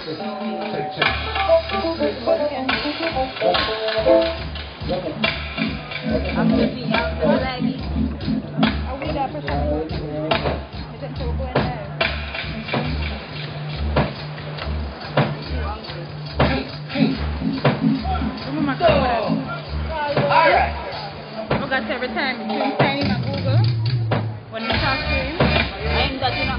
Alright. Because every time you sign in on Google, when you talk to him, I am that you know.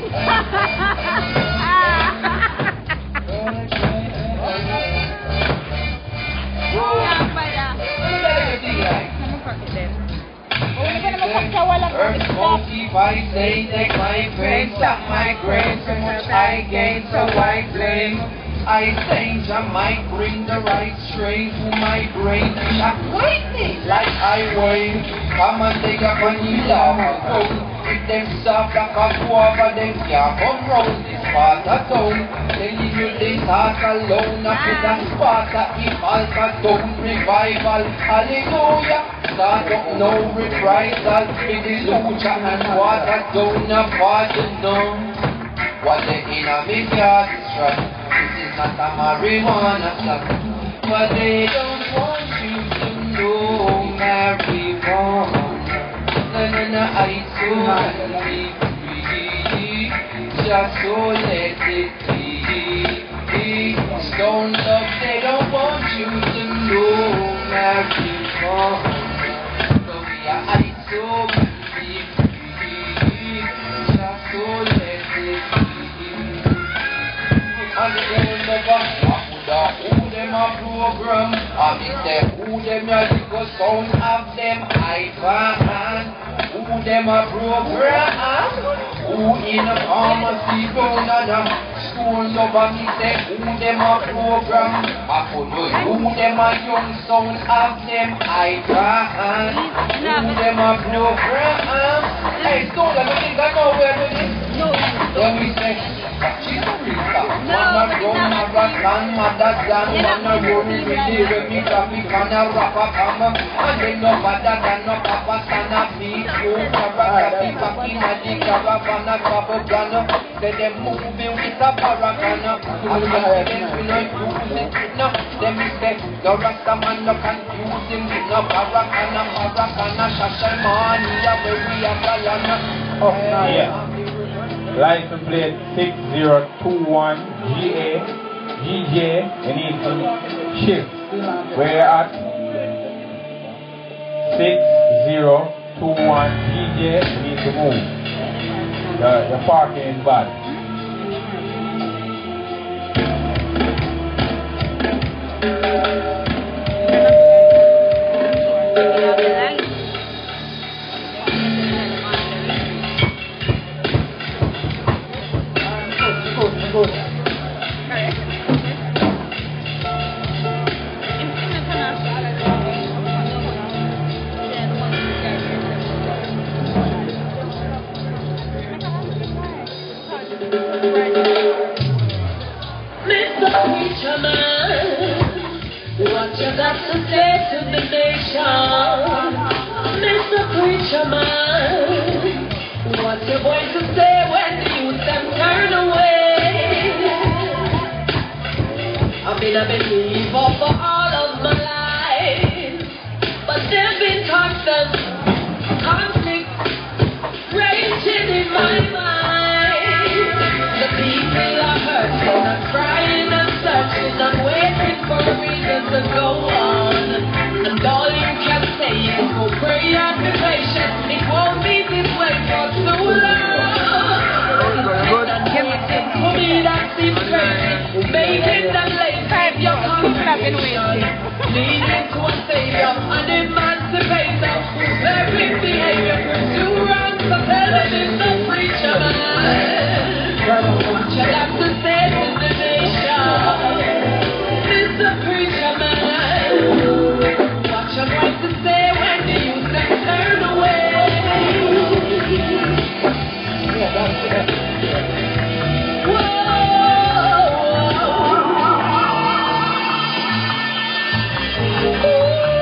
Earth monkey by day, take my face, stop my grace, so much I gain, so I blame. I think I might bring the right strain to my brain. That lightning like I wave. Come and take up a new love and go. If them soft like a guava, them can't come round this part of town. Telling you they talk alone, I feel that spark that if alpha don't revival. Hallelujah. Start up no reprisal. It is lucha and water down a part of none. What the enemy can't destroy. This is not a marijuana song, but they don't want you to know marijuana. No, I so can be free, just so let it be. Stone up, they don't want you to know marijuana. So yeah, I so can be free, just so let it be. And they never who them a program. I mean them who them musical sound of them iPad. Who them a program. Who in a pharmacy down at them school over me say who them a program. I could know who them a young sound of them iPad. Who them a program. Hey, so that you think I know where to this? No. Then we say she's a real star. Wanna go marathon, mother than wanna roll with the me traffic and a rapper come. And they no better than no papa stand up beat you. Karate fucking magic caravan a couple gun. Say them moving with a paragon. And them we no use it no. Them say the rasta man no confuse him with no paragon a shashamani a very a galana. Oh yeah. License plate 6021 GA GJ, you need to shift. We're at 6021 GJ, you need to move. The parking is bad. What you got to say to the nation, Mr. Preacher Man? What you going to say when the youth them turn away? I've been a believer for all of my life, but there's been constant conflict raging in my mind. The people are hurting and crying and searching and waiting for a reason to go on. And all you can say is go pray and be patient. It won't be this way for too long. For me that seems crazy, making them late. Your conversation leading to a savior, an emancipator, whose very behavior is too wrong. So tell them it's the preacher man. What you have to say to the nation, Mr. Preacher man? What you going to say when the youth them turn away? Yeah, that's it.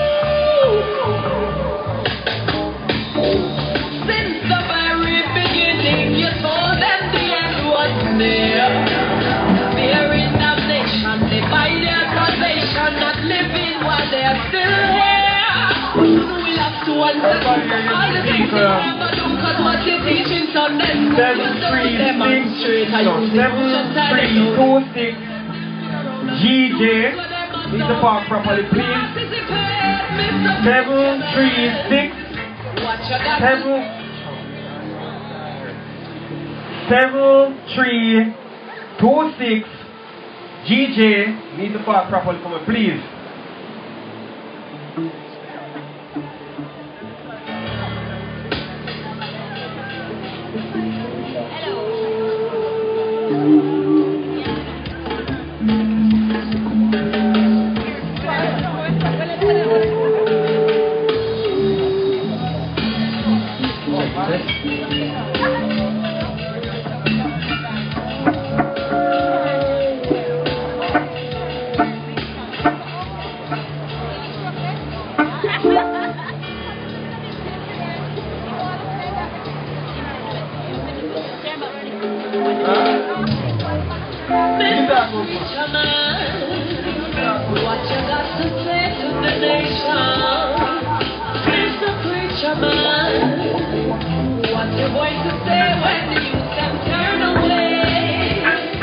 Since the very beginning, one second. All the things you never do, cause what you're teaching on them. 736 GJ, need to park properly, please. 736 7326 GJ, need to park properly for me, please. What you got to say to the nation? Mr. Preacher Man, what you going to say when the youth them turn away?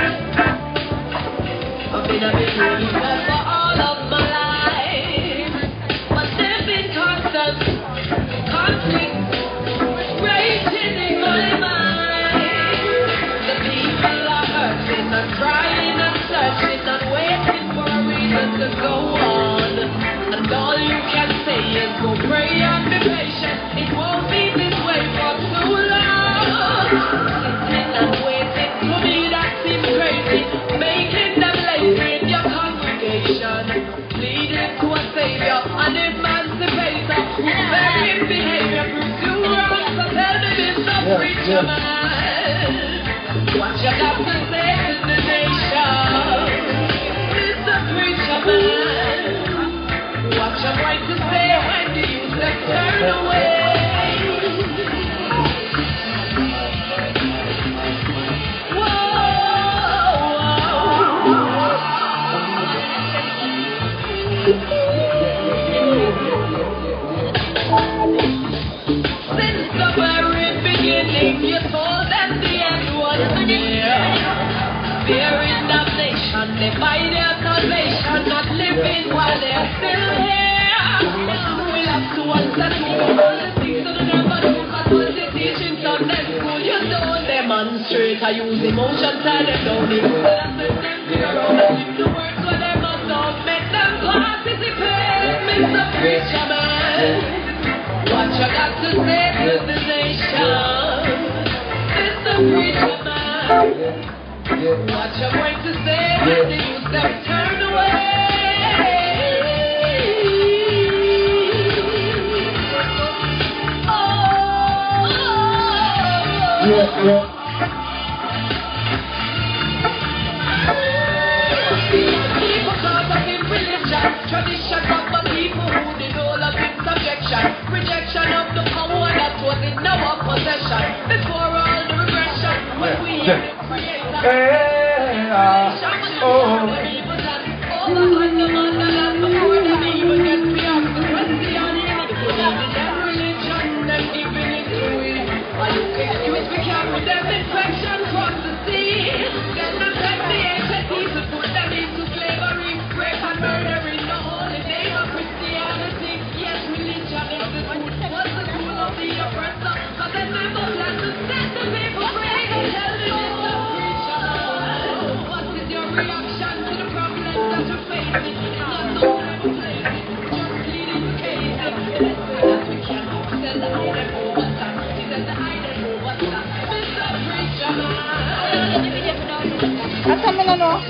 I've been a believer for all of my life, but there's been constant conflict raging in my mind. The people are hurting and crying and searching and waiting for a reason to go on. And all you can say is go pray and be patient. It won't be this way for too long. Sitting and waiting, to me that seems crazy. Making them lazy in your congregation. Pleading to a savior, an emancipator, whose very behavior proves you wrong. So tell me, Mr. Preacher Man, what you got to say to the nation? Mr. Preacher Man, what you going to say when the youth have turned away? Since the very beginning, you told them the end was near. Fearing damnation, divided salvation, not living while they're still here. We'll have to answer to all the things that they never do, cause what the teachings on them school, you don't demonstrate. I use emotions and they don't need to listen them to your own. If the words for them must not make them participate. Mr. Preacher Man, what you got to say to the nation? Mr. Preacher Man, what you going to say when the youth them turn away? People caught up in religion, tradition of the people who did all of in subjection. Rejection of the power that was in our possession. Before all the regression, when we hear the creator. All the time the motherland before them even get beyond the question. If you need them religion, then giving it to it. Are you excuse we carry them infection across the sea? Then them take the ancient people, put them into slavery, rape and murder in the holy name of Christianity. Yes, religion is the tool, was the tool of the oppressor, but they never plan to set the people free. Tell me, Mr. Preacher, what is your reaction to the problems that you're facing? It's not so manipulated, just pleading cases. That we can do, tell the hidden over time. Tell the hidden over time. Mr. Preacher Man. At kami na no?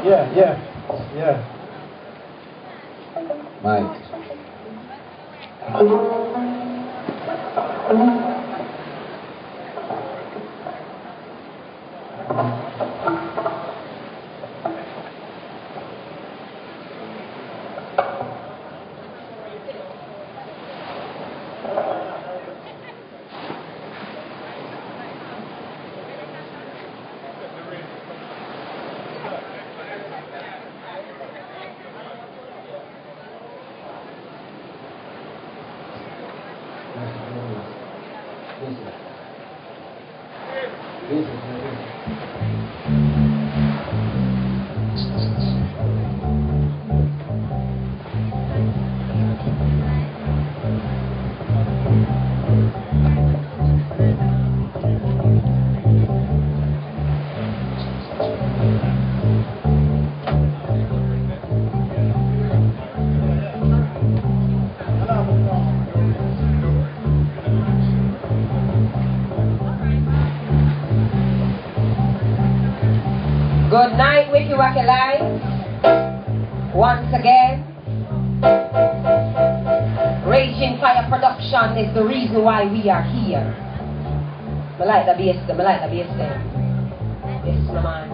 Yeah. Mike. Good night, Wiki Waki Live. Once again, Raging Fire Production is the reason why we are here. I like the bass there, I like the bass there. Yes, my man.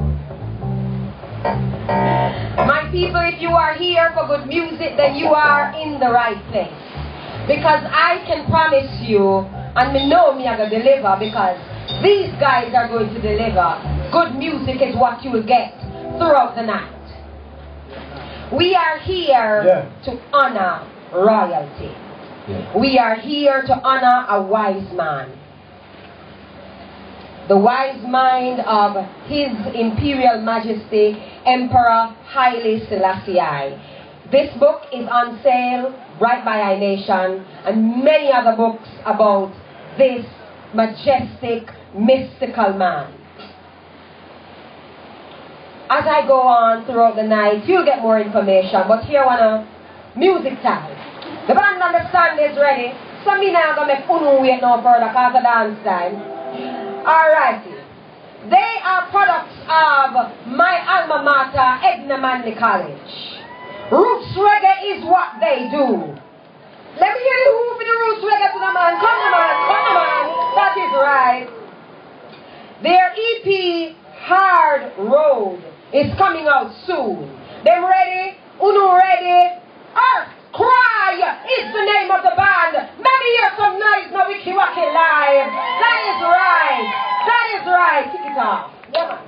My people, if you are here for good music, then you are in the right place. Because I can promise you, and me know me are going to deliver, because these guys are going to deliver. Good music is what you will get throughout the night. We are here to honor royalty. We are here to honor a wise man. The wise mind of His Imperial Majesty Emperor Haile Selassie. This book is on sale right by iNation, and many other books about this majestic, mystical man. As I go on throughout the night, you'll get more information, but here on a music time. The band on the stand is ready, so me now gonna make unu wait no further cause of dance time. Alrighty. They are products of my alma mater, Edna Manley College. Roots reggae is what they do. Let me hear the who for the roots reggae to the man. Come on, man, come on, man. That is right. Their EP, Hard Road, is coming out soon. Them ready? Uno ready? Earth Cry is the name of the band. Let me hear some noise now. Wiki Waki Live. That is right. That is right. Kick it off. Yeah, man.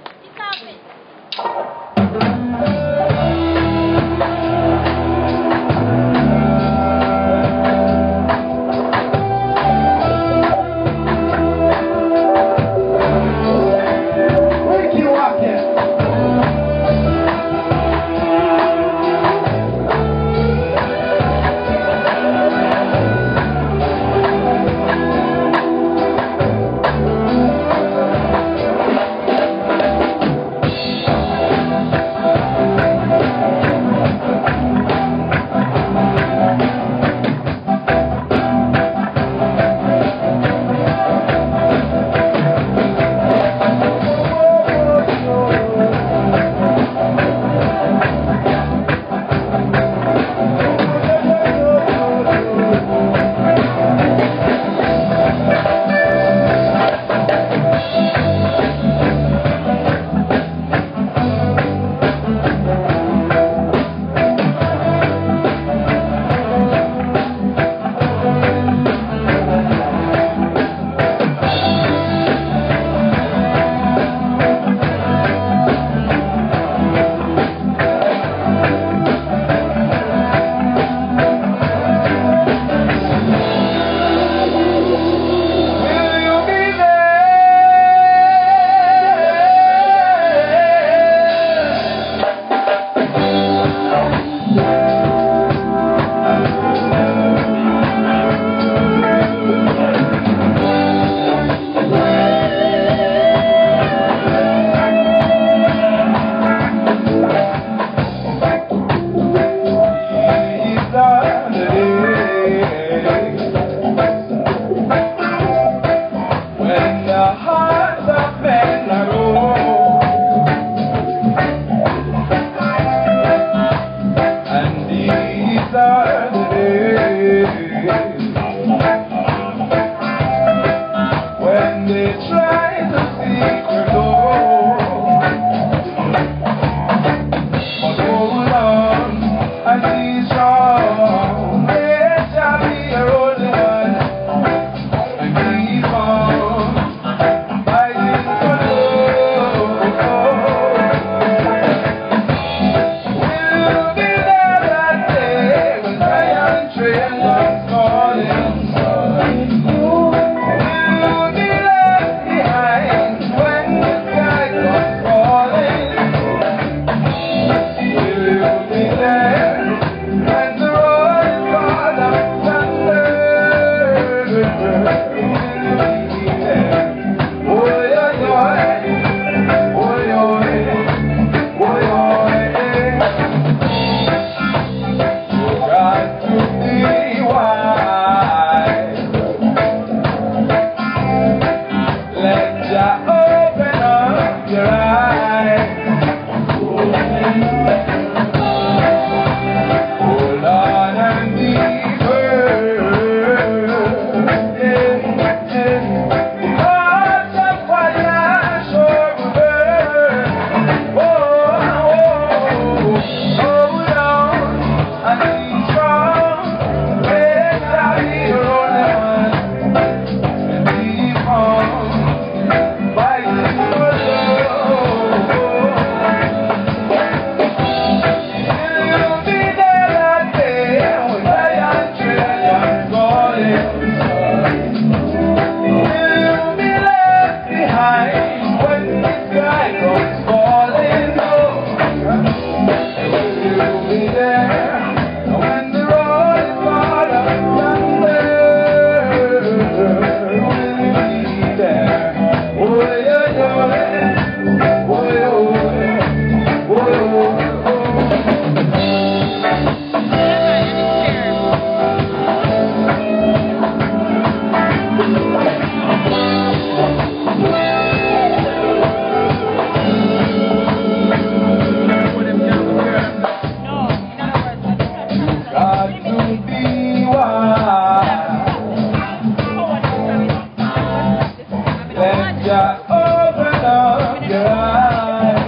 Jah, open up your eyes.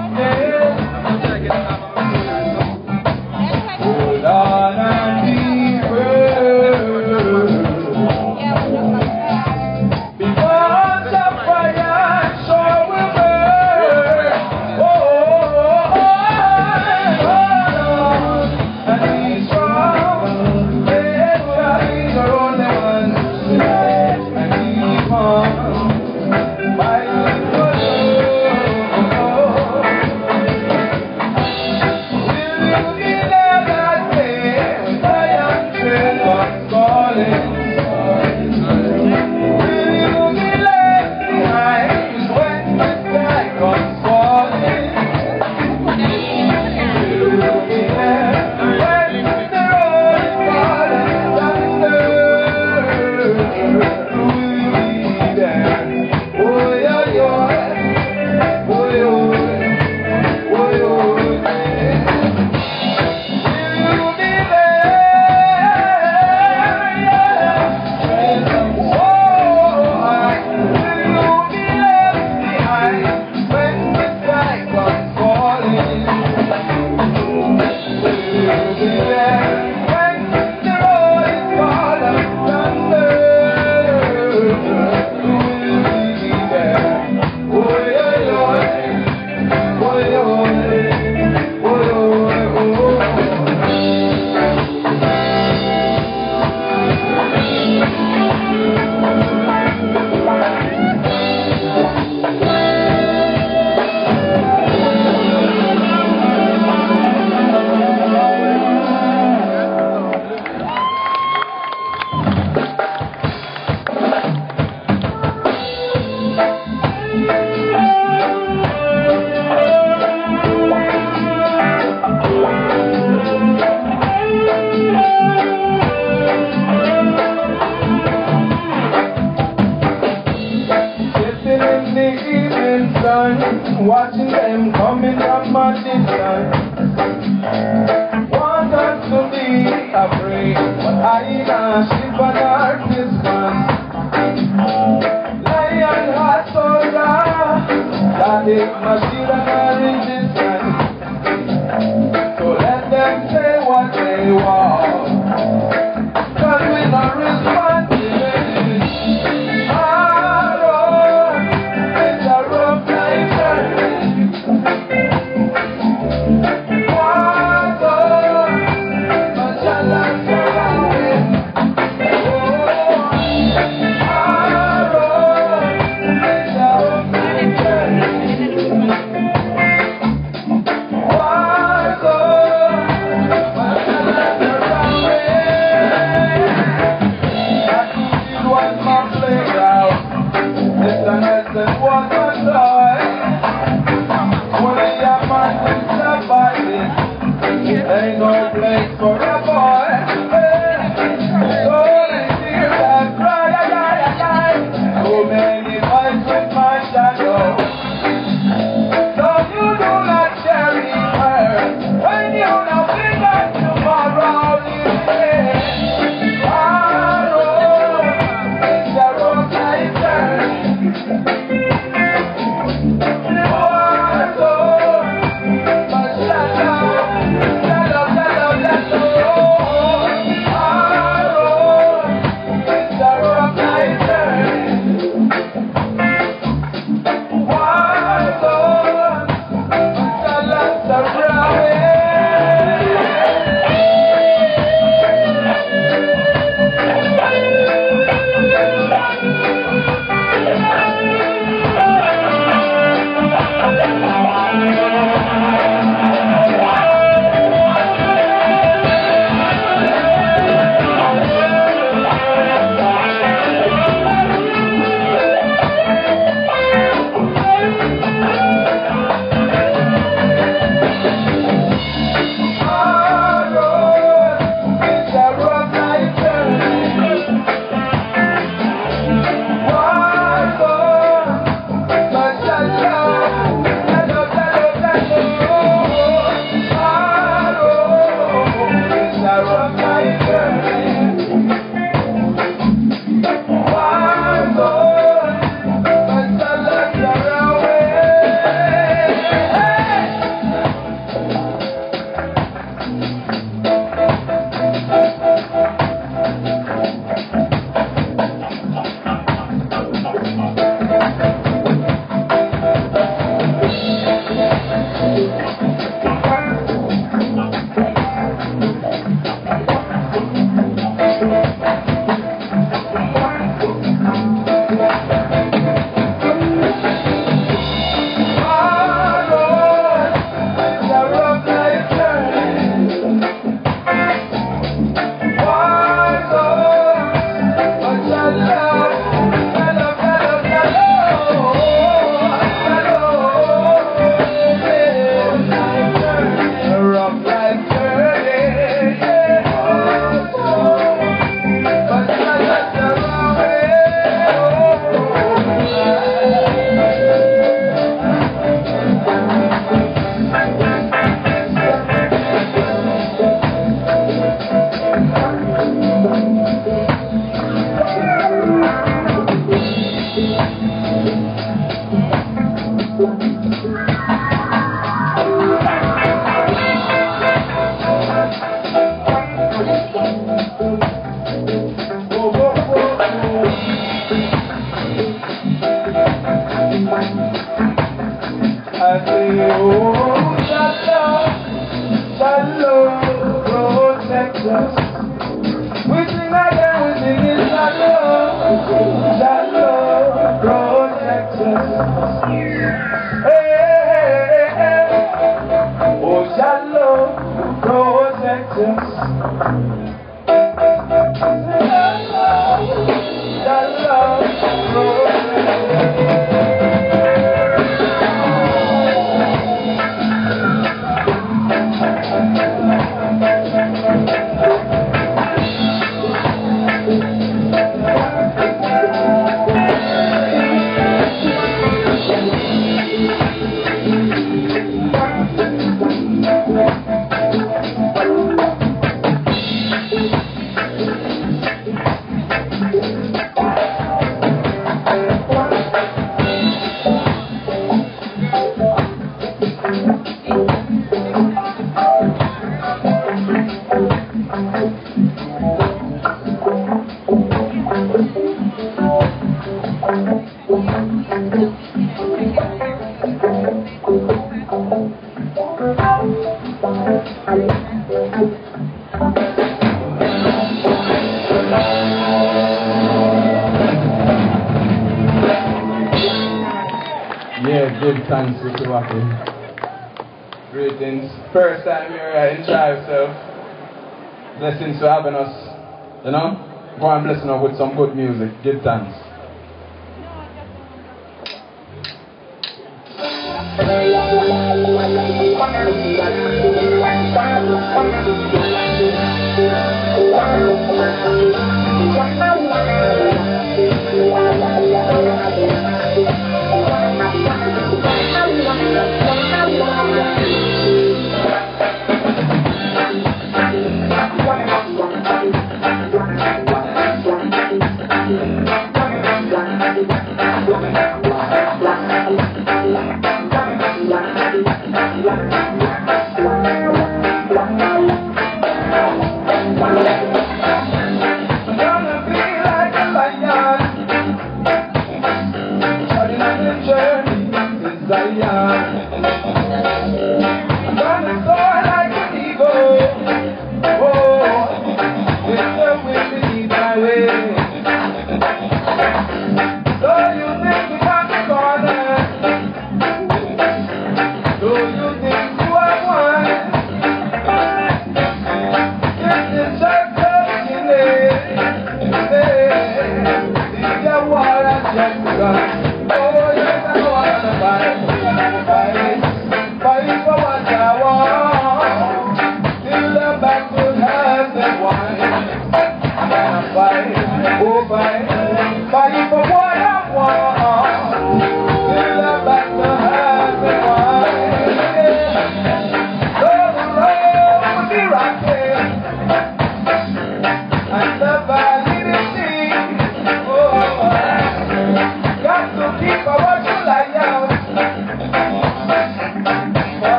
Hold on and be firm. Because the fire sure will burn. Oh, hold on and be strong. Let tries are only one. And keep on fighting for love. Will you be there that day when giant train was calling? Will you be left behind when the sky comes falling? Will you be there when the road is falling thunder? Will you be there? Oh, yeah, yeah. Oh, yeah. Oh, yeah. Will you be there? Yeah. Oh, will you be left behind when the sky comes falling? Will you be there when the road is full of thunder? Will you be there? Oh, yeah, yeah. Oh, yeah. Oh, yeah. Sitting in the evening sun, watching them coming from a distance. Want us to be afraid, but I can't sleep on our Christmas. Lion heart soldier, that is machine and resistance. So let them say what they want, 'cause we not responsible. Ain't no place for a boy. So many tears that cry, so many fights with my shadow. So you do not carry her when you know that tomorrow is here. Tomorrow is the road I turn. Protect us. We sing again, we sing it, Shalom, protect us. Hey, oh Shalom, protect us. Shalom, Yeah, give thanks to Waki. Greetings. First time here in Tribe, so blessings for having us. You know? Go and bless us with some good music. Give thanks.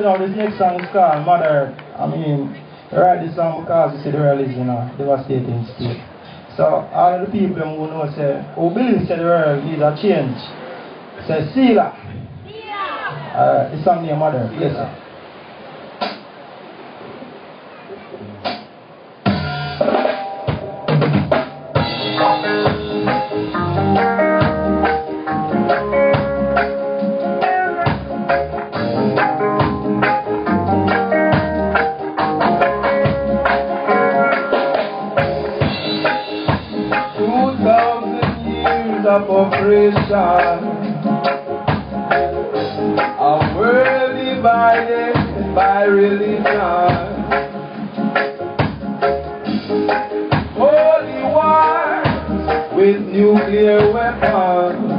you know, this next song is called Mother. I mean, I write this song because you see the world is, you know, devastating state. So all of the people who know, say, who believe say the world needs a change, say, Sila. This song named Mother. Yes, sir. 2,000 years of oppression, a world divided by religion, holy wars with nuclear weapons,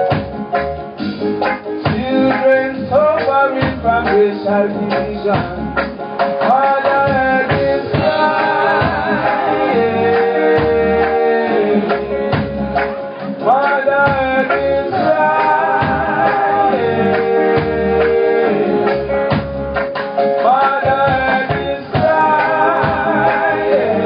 children suffering from racial division. Mother Earth is crying. Mother Earth is crying. Mother Earth is crying.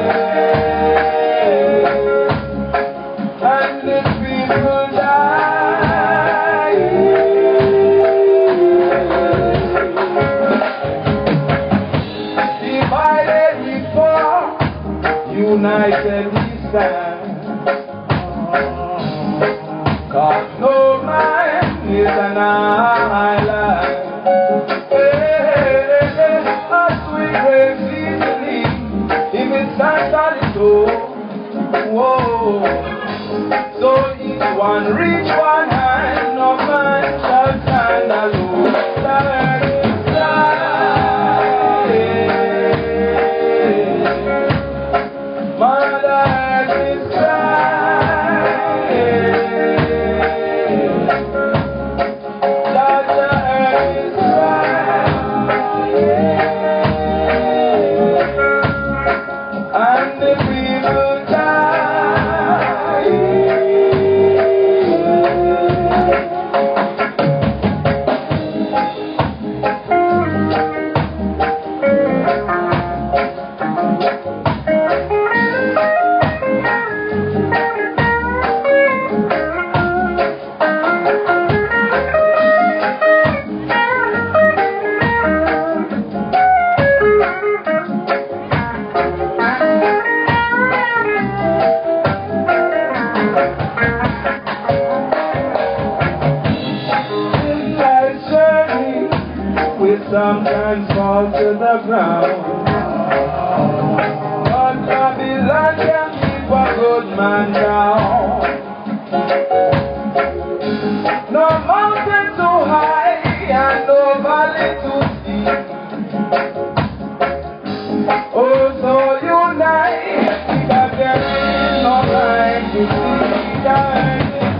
And the people dying. Divided we fall, united we stand. 'Cause no man is an island. As we grace easily, if it stands on its own. Whoa. So each one reach one hand, no man shall stand alone. The earth is crying. Mother Earth is crying. Mother Earth is crying. And the people dying. Life's journey, we sometimes fall to the ground. But Babylon can keep a good man down. No mountain too high and no valley too steep. Oh, so unite, because there is no time to see. The earth is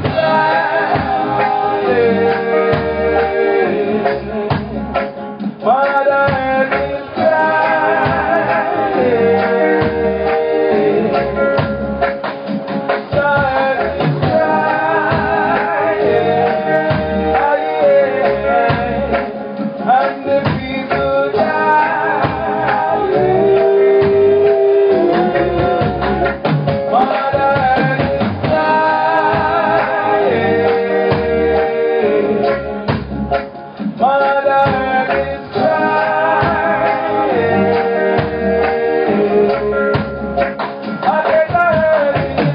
crying. Mother Earth is crying. The earth is crying. Oh, yeah. And the people dying. Mother Earth is crying. Mother Earth is crying. Mother Earth is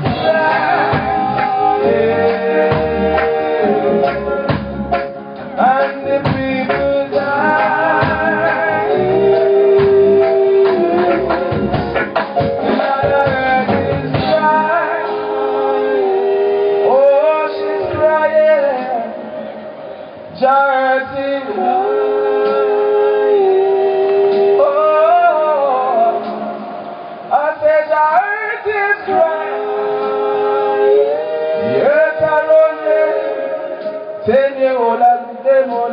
crying. And the people dying. Mother Earth is crying. Oh, she's crying. Just in oh, I said the earth is crying. The earth around me, 10-year-old and them on a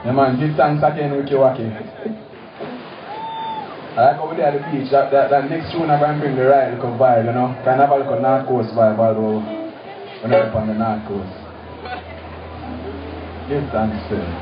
Yeah, man, give thanks again, Wiki Waki. I like over there at the beach, that next tune I'm going to bring the right little vibe, you know. Kind of have a little North Coast vibe, although we're not up on the North Coast. Give thanks to him.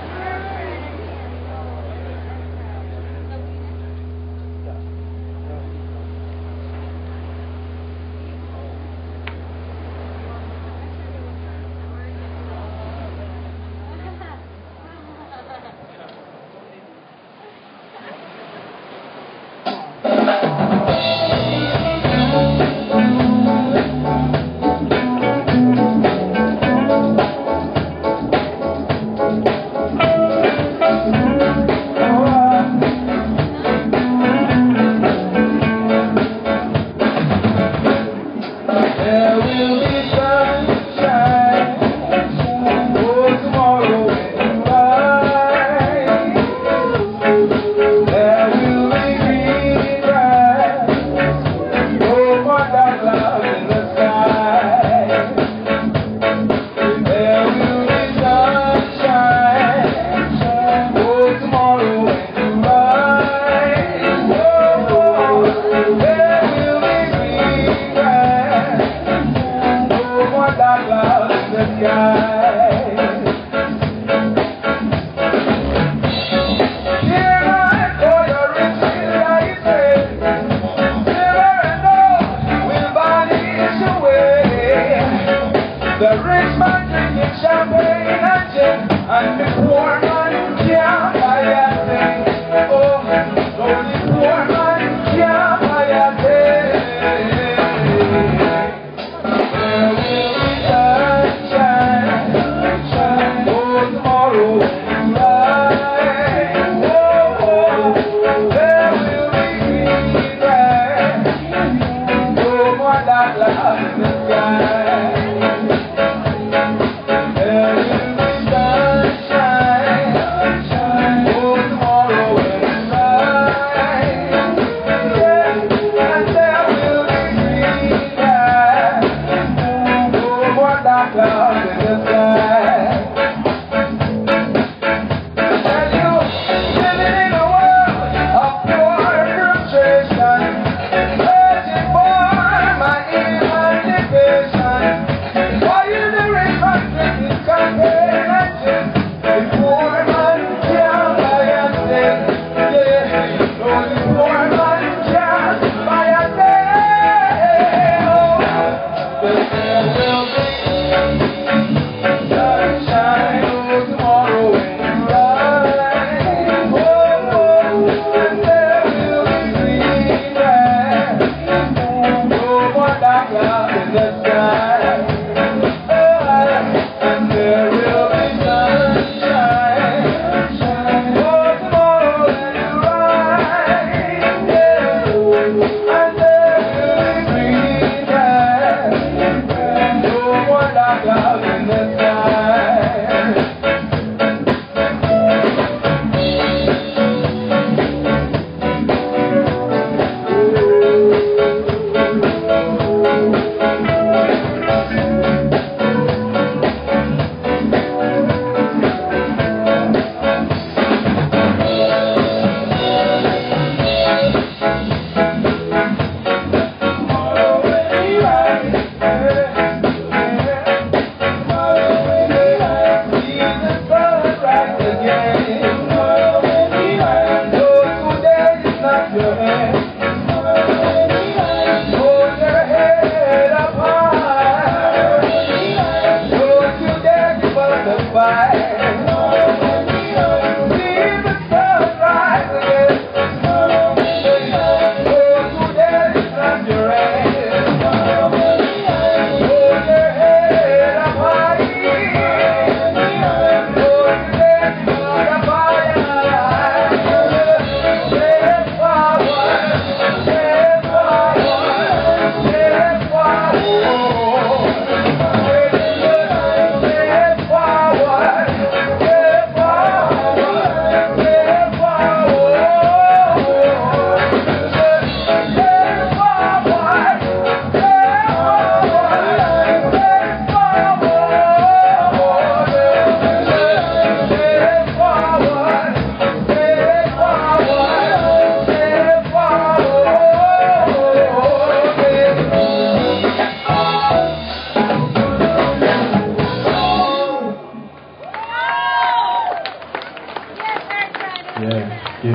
The rich man drinking champagne and gin, and the poor man can't buy a thing. Oh, so the poor man can't buy a thing. There will be sunshine, oh, tomorrow when you rise. Oh, there will be green grass, no more dark clouds in the sky.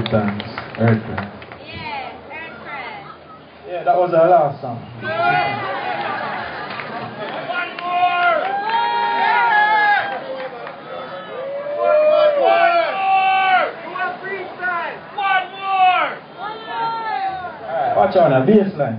Give thanks. Earthquake. Yes, Earthquake. Yeah, that was our last song. Watch on a baseline.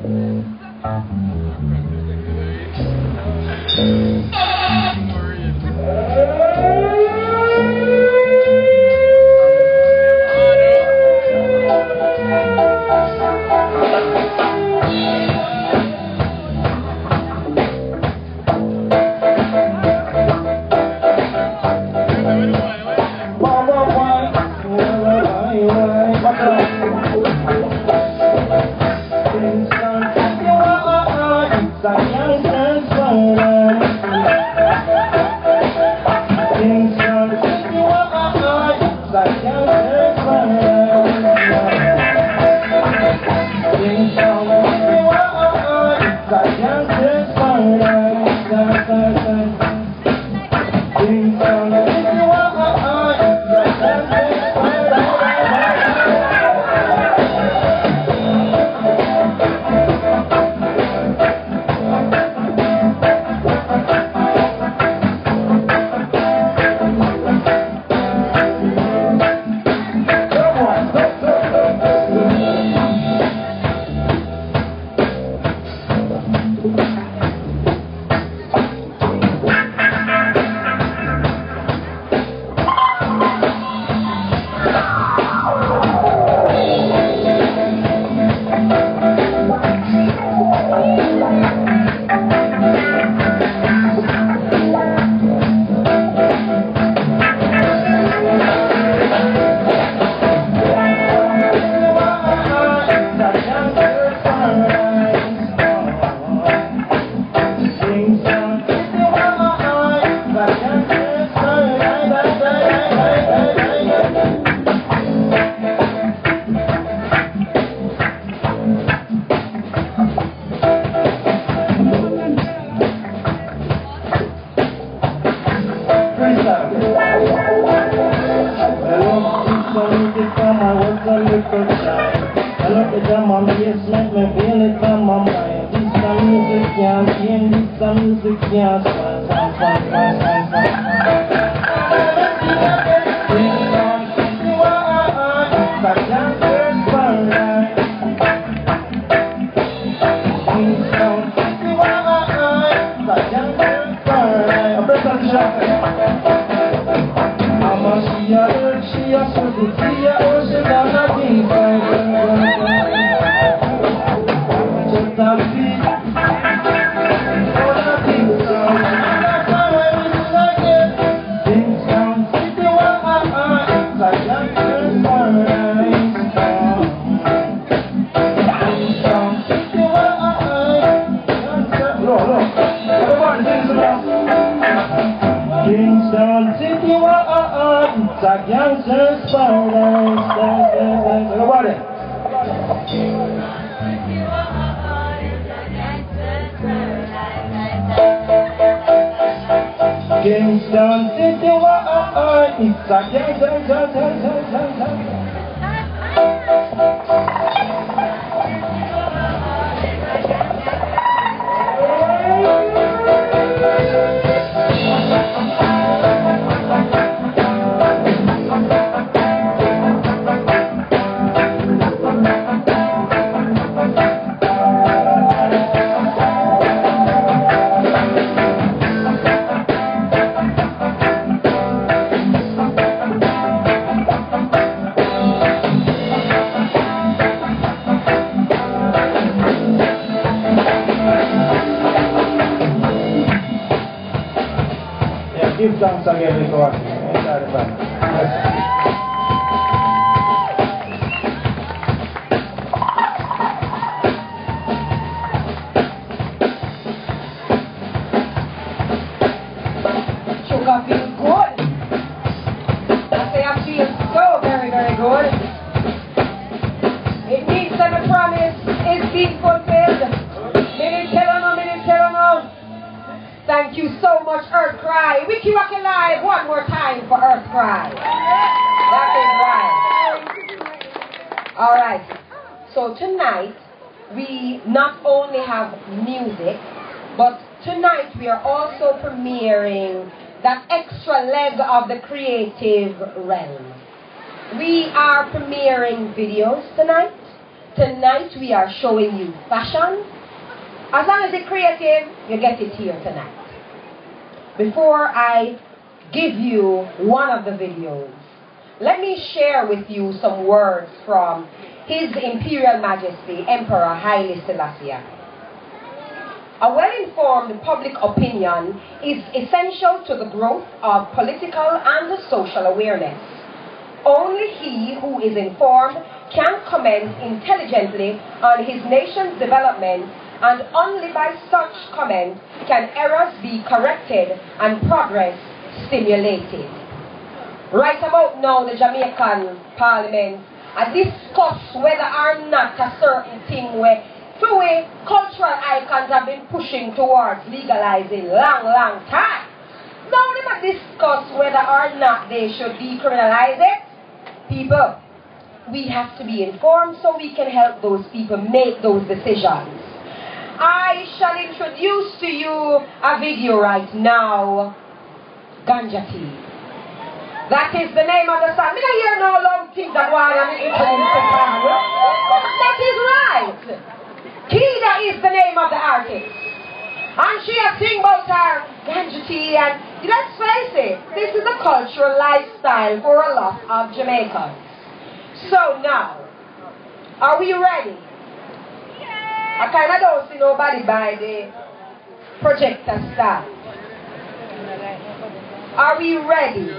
Give thanks again for watching. Sugar feels good. I say I feel so very, very good. It means that the promise is being fulfilled. Thank you so much, Earthcry. Wiki Rock Alive, one more time for Earthcry. That is right. Alright, so tonight we not only have music, but tonight we are also premiering that extra leg of the creative realm. We are premiering videos tonight. Tonight we are showing you fashion. As long as it's creative, you get it here tonight. Before I give you one of the videos, let me share with you some words from His Imperial Majesty Emperor Haile Selassie. A well-informed public opinion is essential to the growth of political and social awareness. Only he who is informed can comment intelligently on his nation's development, and only by such comment can errors be corrected and progress stimulated. Right about now, the Jamaican Parliament discuss whether or not a certain thing where through cultural icons have been pushing towards legalizing long time. Now they might discuss whether or not they should decriminalize it. People, we have to be informed so we can help those people make those decisions. I shall introduce to you a video right now. Ganja Tea. That is the name of the song. I don't hear no long things that want to introduce the song. That is right. Kida is the name of the artist. And she has sing about her ganja tea, and let's face it, this is a cultural lifestyle for a lot of Jamaicans. So now, are we ready? I kind of don't see nobody by the projector start. Are we ready?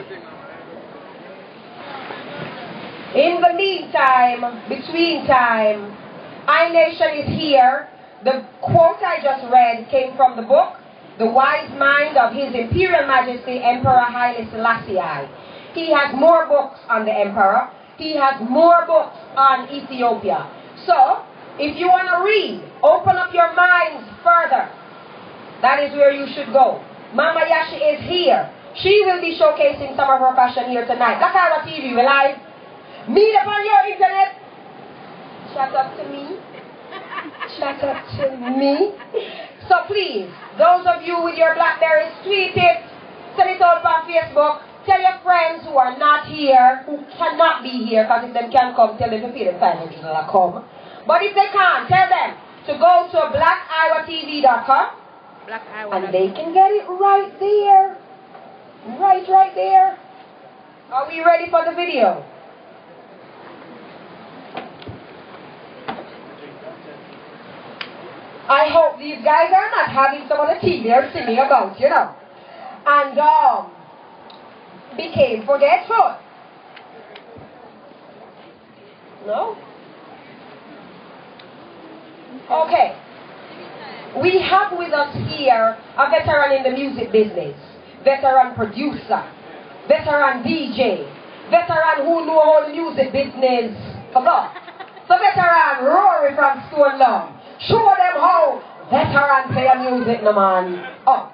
In the meantime, between time, iNation is here. The quote I just read came from the book, The Wise Mind of His Imperial Majesty Emperor Haile Selassie. He has more books on the emperor. He has more books on Ethiopia. So, if you want to read, open up your minds further. That is where you should go. Mama Yashi is here. She will be showcasing some of her fashion here tonight. Black IWA TV, we're live. Meet up on your internet. Chat up to me. Chat up to me. So please, those of you with your Blackberries, tweet it. Send it out on Facebook. Tell your friends who are not here, who cannot be here, because if they can come, tell them to pay them $500 come. But if they can't, tell them to go to blackiwatv.com and they can get it right there. Right there. Are we ready for the video? I hope these guys are not having some of the tea they're singing about, you know. And became forgetful. No? Okay. We have with us here a veteran in the music business, veteran producer, veteran DJ, veteran who know all the music business. Come on. So veteran Rory from Stone Long. Show them how veteran play music, no man. Oh.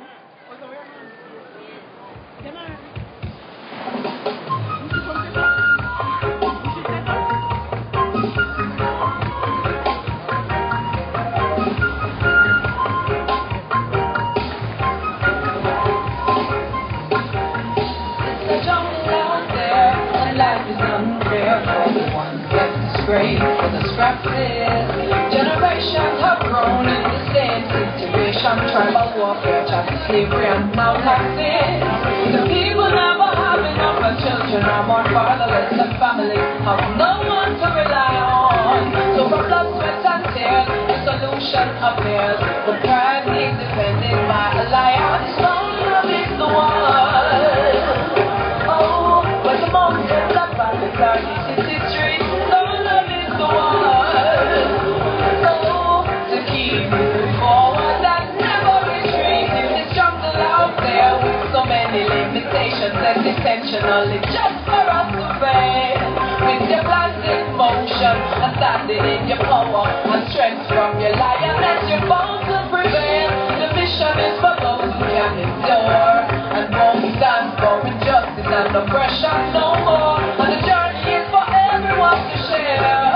For the scrapless generations have grown in the same situation. Tribal warfare, chattel slavery, and now taxes. The people never have enough, and children are more fatherless, and families have no one to rely on. So from blood, sweat, and tears, the solution appears. The pride needs defended by alliance. Strong love is the one. Oh, but the mountains are bandits are the city streets. So to keep moving forward and never retreat in this jungle out there with so many limitations and intentionally just for us to fail. With your blasted motion and standing in your power and strength from your lioness, you're bound to prevail. The mission is for those who can endure and won't stand for injustice and oppression no more. And the journey is for everyone to share.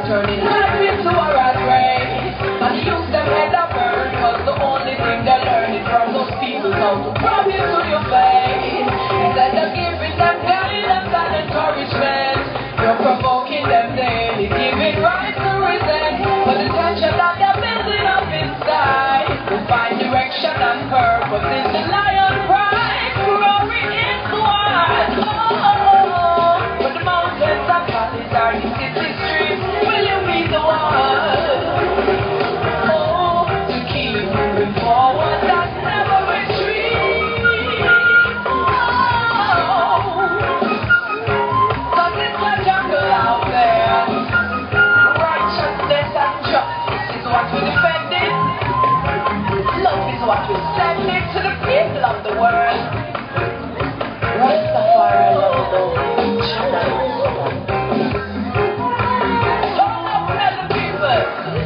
turning life into a rat race. And the youth them head up burn was the only thing they learned from those people how to rub you to your face. Instead of giving them guidance and encouragement, you're provoking them daily, giving rise to resent. But the tension that they're building up inside will find direction and purpose in the lion pride, growing into one. But the mountains and valleys are the city streets. Will you be the one? Oh, to keep moving forward, that never retreat. Oh, 'cause it's a jungle out there. Righteousness and justice is what we defend it. Love is what we send it to the people of the world. Rastafari love the Tongue up, tell the people.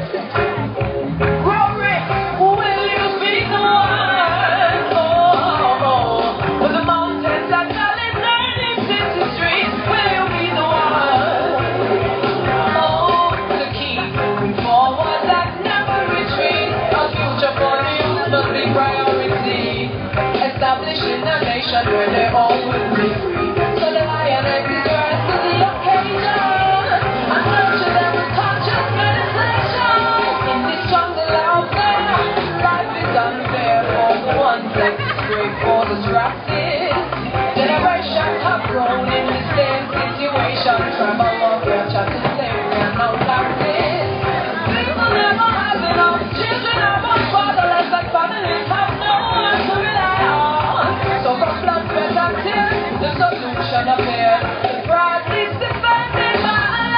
Glory, will you be the one? Oh, for the mountains and valleys and in city streets, will you be the one? Oh, to keep moving forward, that never retreat. A future for the youth must be priority. Establishing a nation where they all will be free. So the lioness is yours to the occasion. And nurture them with conscious meditation. In this jungle out there, life is unfair for the one sex is great for the drafted. Generations have grown in the same situation. Tribal warfare, chattel slavery, and now practice. People never have enough. Children are born fatherless, and families have no one to rely on. So from blood, sweat, and tears, the solution appears. The prize is defended by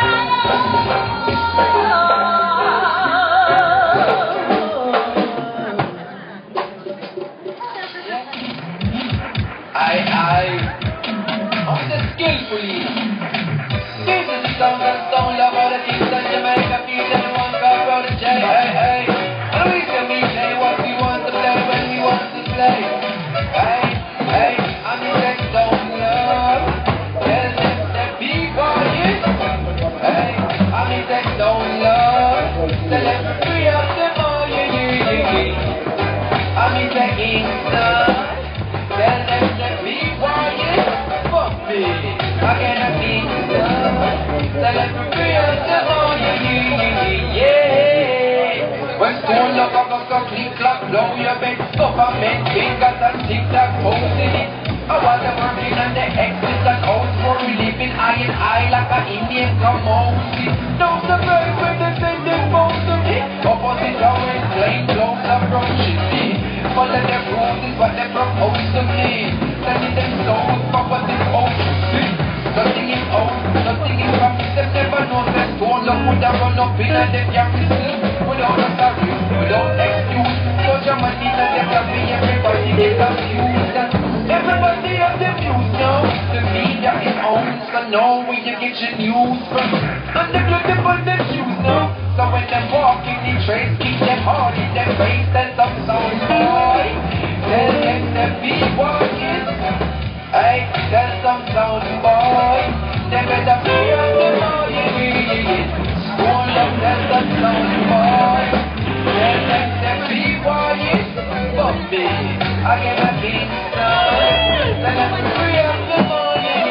on the skillfully. This is the song that stone love all the things that Jamaica feels and one God brought the J. Hey, hey. And we can be play what we want to play when we want to play. Hey, hey, I'm in that stone love. Tell them that be quiet. Hey, I'm in that stone love. Tell them free up them all, I'm in that instant. Tell them that be quiet. Fuck me, I cannot be love. Tell them free up them all, yeah. When stone love go click clap, blow your bed, government fingers and tic-tac posting it. I was working on the exit and out for living eye and eye like an Indian commodity. Don't the bird when they send them both to me. Opposite always plain clothes approaching me. Follow their rules is what they propose to me. Sending them souls for what is old. Nothing is old, nothing is wrong. Them never know that stone love would have run up in and them can't resist. Without a sorry, without excuse. So Germany and them can be everybody get confused. Everybody has their views now. The media is on, so know where you get your news from. And they're looking for their shoes now. So when they walk in the trace, keep them hard in their face. Tell some sound boy. Tell them to be walking. Hey, tell some sound boy. They better be on the morning. School up, tell some sound boy. Tell them to be walking. Fuck me, I get my feet now. Tell them to free up the morning.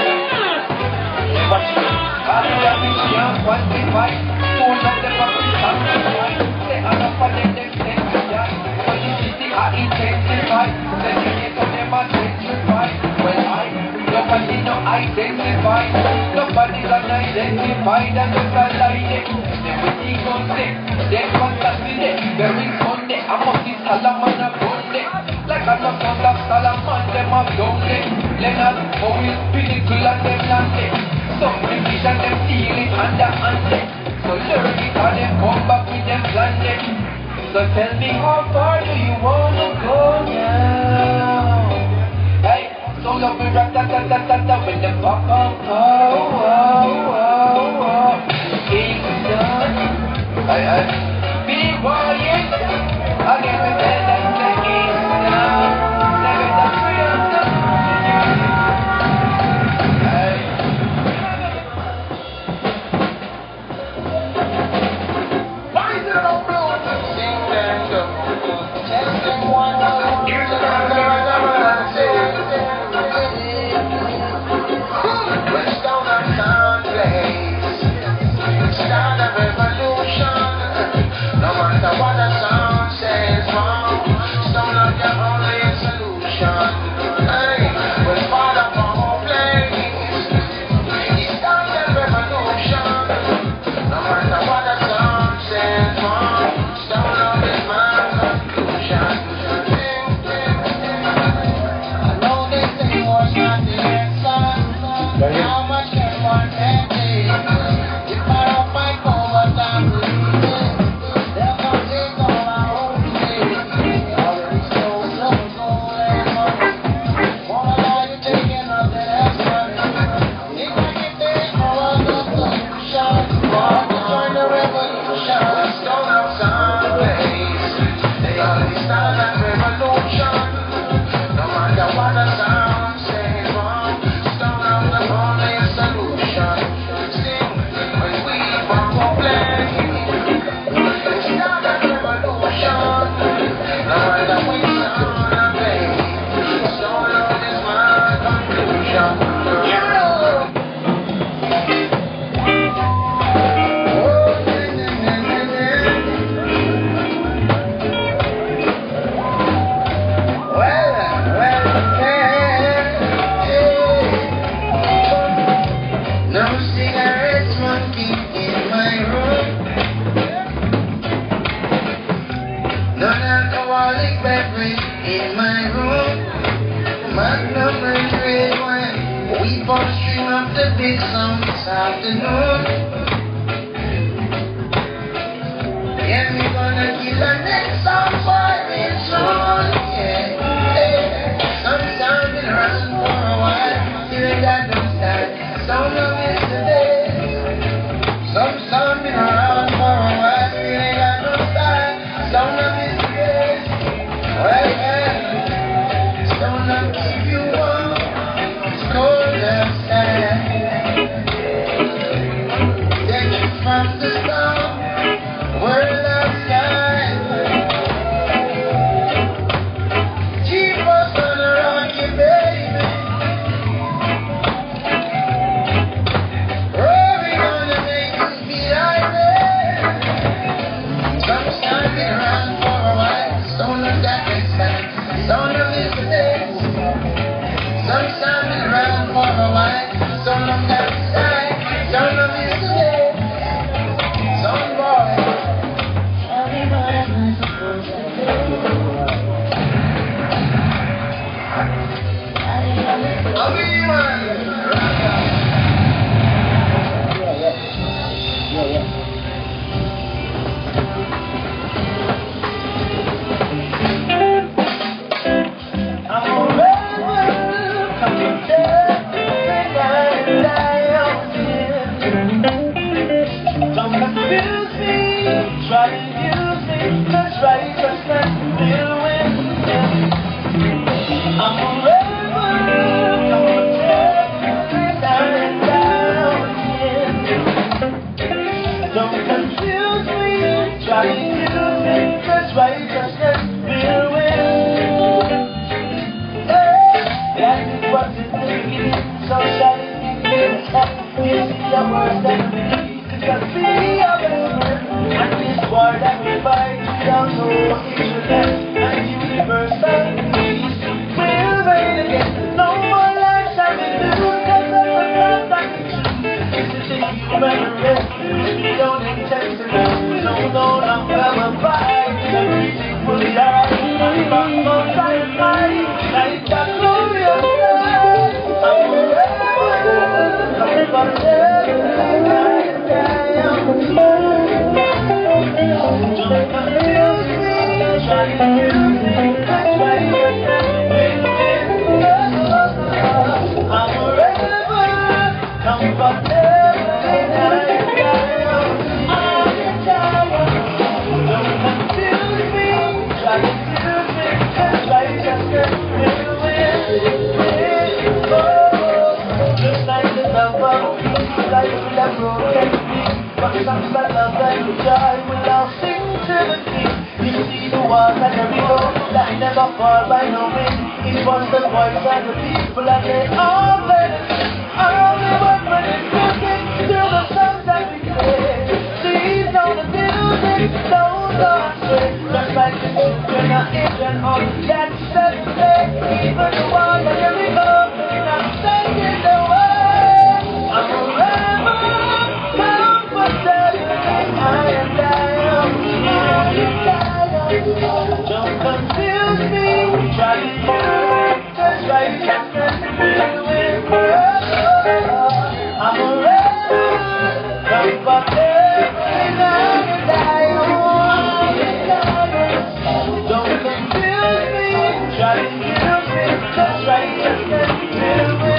Watch me, I'll be a bitch young, quantified. School up, them up to sacrifice. Say enough for them stay to die. But the city are intensified. Then they get on them and gentrify. Well, nobody no identify. Nobody's unidentified and just a lie. Then we think on them, then fantasy them. There is Monday, I must be Salaman and Monday. Like I'm not on the Salaman, them have done it. Leonard, always pinnacle and them land it. Some division, them steal it under. So learn it and then come back with them landed. So tell me how far do you wanna go now? Hey, so love me rat-ta-ta-ta-ta when the pop up, Kingston. Hey, be quiet. I get me better than the Kingston. Never the free of the hey. blackberry in my room. Magnum red wine. We both stream up the big sun this afternoon. Yeah, we gonna kill the next song for it soon. Some sound been around for a while. Hearing that don't start. Sound of yesterday. Some sound been around for a while. Hearing that don't start. Sound of yesterday. Right hand. Sound of keep you warm. It's cold outside. Take you from the storm. World outside. Keep us on a rocky baby. Oh, we gonna make you feel irate. Some standing around for a while. Sound of that next time. Sound of this day. Some standing around for a while. Sound of that side. Sound of this day. Sound boy. Try to use me, that's right, just let me feel it. I'm a rebel, I'm a down and down again. Don't confuse me, try to use me, that's right, just let me feel it. That is what you think, so shall it be, you see the words that we need, cause I see your best friend. And this war that we fight, we don't know what it should end. And universal peace will reign again. No more life shall be lost, cause of the path that we choose. This is the human race, which we don't intend to lose. So no longer will fight, everything will be alright. And from outside and high, like that glorious light. I'm forever, I'm forever, don't confuse me, try to use me, that's right, I'm a rebel, comfortable, and don't confuse me, try to use me, that's right, just just like the love of peace, like with a broken beat, but songs that love and joy will all sing to the king. You see the walls and the river that never fall by no wind. It was the voice of the people and they all let it sing. All the weapon is music to the songs that we play. Please know the music, don't go astray. Just like the children are Asian on that set play. Even the walls and the river not standing the way. I'm a rebel, comfortable, and I am down. Don't confuse me, try to use that's right, just let me feel it. I'm a rebel, comfortable, and I am down. Don't confuse me, try to use me, that's right, just let me feel it.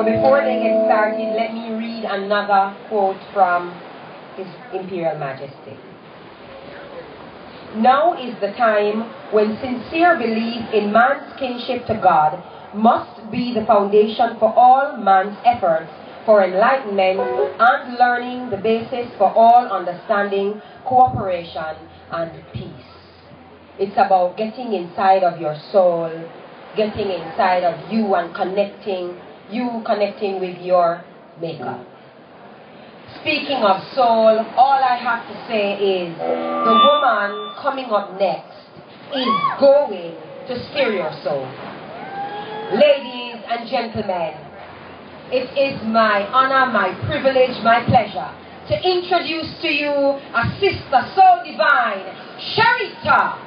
before they get started, let me read another quote from His Imperial Majesty. Now is the time when sincere belief in man's kinship to God must be the foundation for all man's efforts for enlightenment and learning, the basis for all understanding, cooperation, and peace. It's about getting inside of your soul, getting inside of you and connecting with your Maker. Speaking of soul, all I have to say is the woman coming up next is going to steer your soul. Ladies and gentlemen, it is my honor, my privilege, my pleasure to introduce to you a sister so divine, Sharita.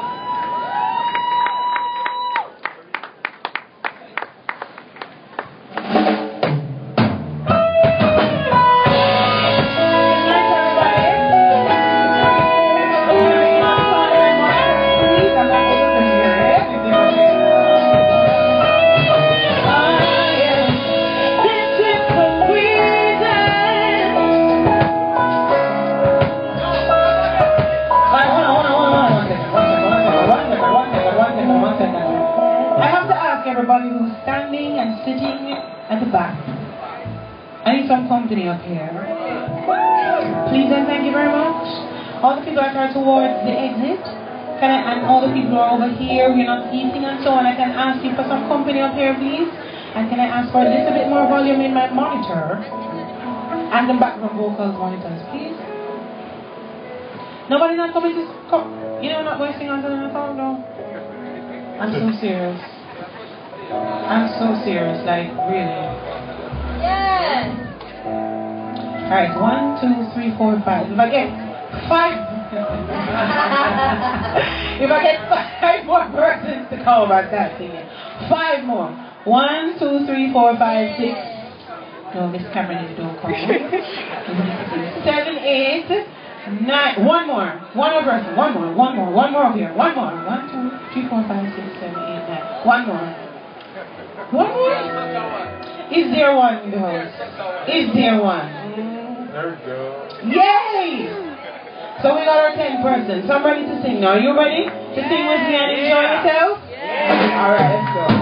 Everybody who's standing and sitting at the back. I need some company up here. Please and thank you very much. All the people that are towards the exit, and all the people who are over here, we're not eating and so on, I can ask you for some company up here, please. And can I ask for a little bit more volume in my monitor and the background vocals monitors, please? Nobody not coming to not wasting on the phone, no. I'm so serious. I'm so serious, like, really. Yeah. Alright, 1, 2, 3, 4, 5. If I get 5, if I get 5 more persons to call about that thing, 5 more. 1, 2, 3, 4, 5, 6. No, this camera needs to come. 7, 8, 9. One more. One more person. One more up here. One more. 1, 2, 3, 4, 5, 6, 7, 8, 9. One more. One more? Is there one in the house? Is there one? There we go. Yay! So we got our 10 persons. So I'm ready to sing now. Are you ready to sing with me and enjoy yourself? Yeah. Alright, let's go.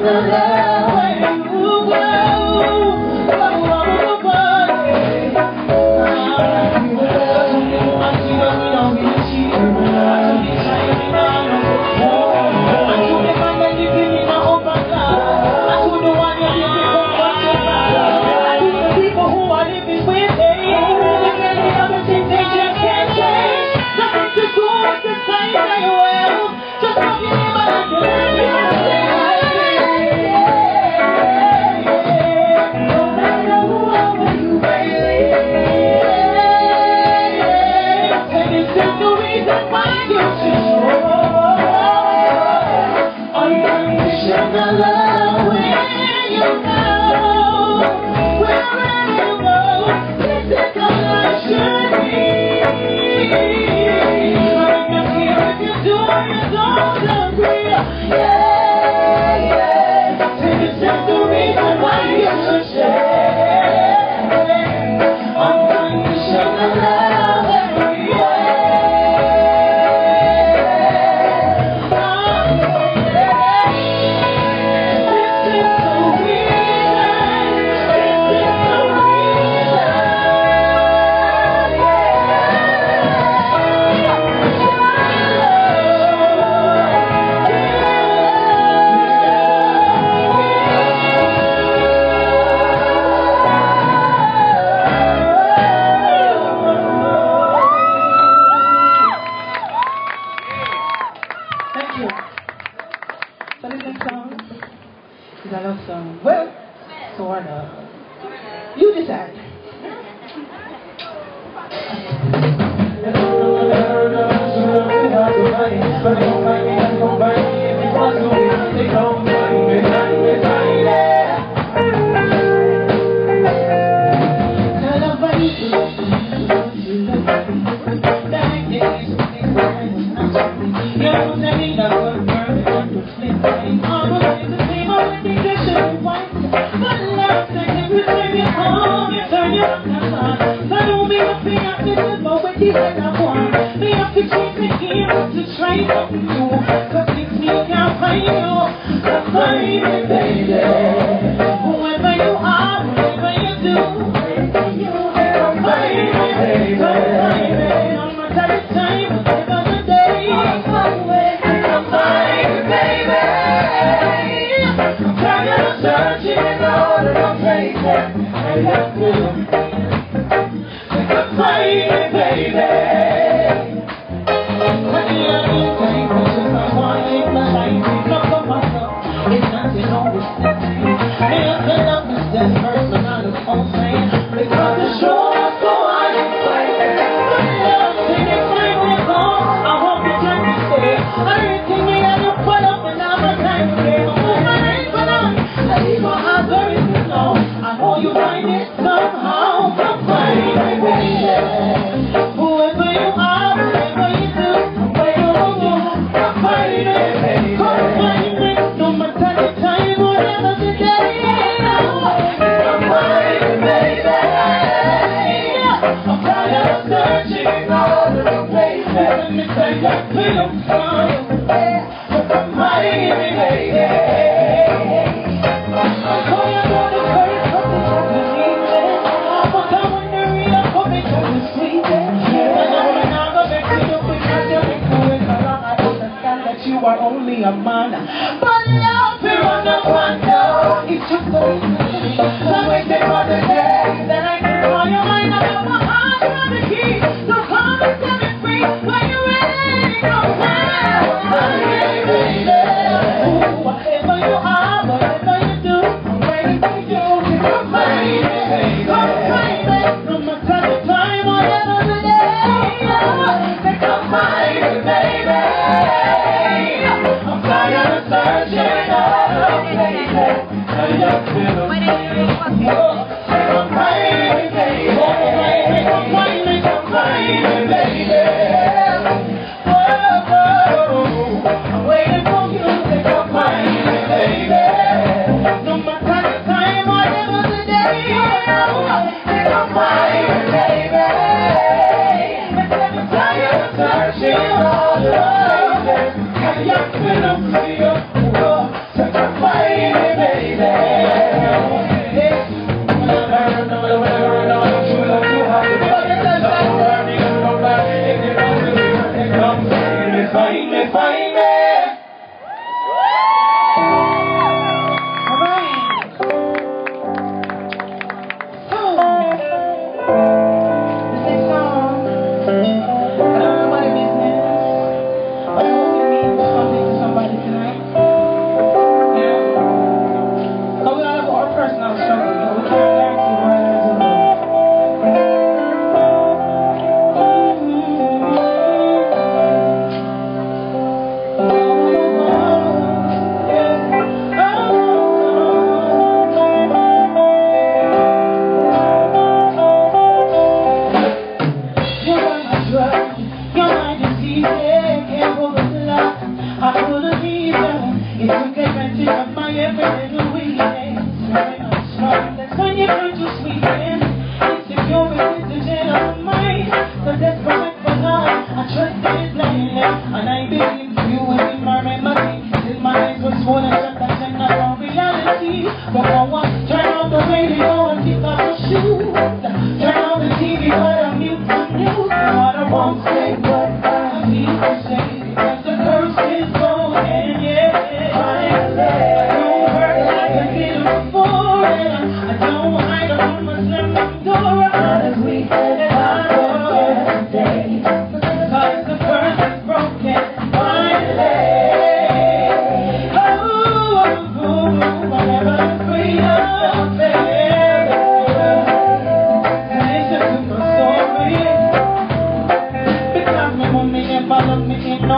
Baby,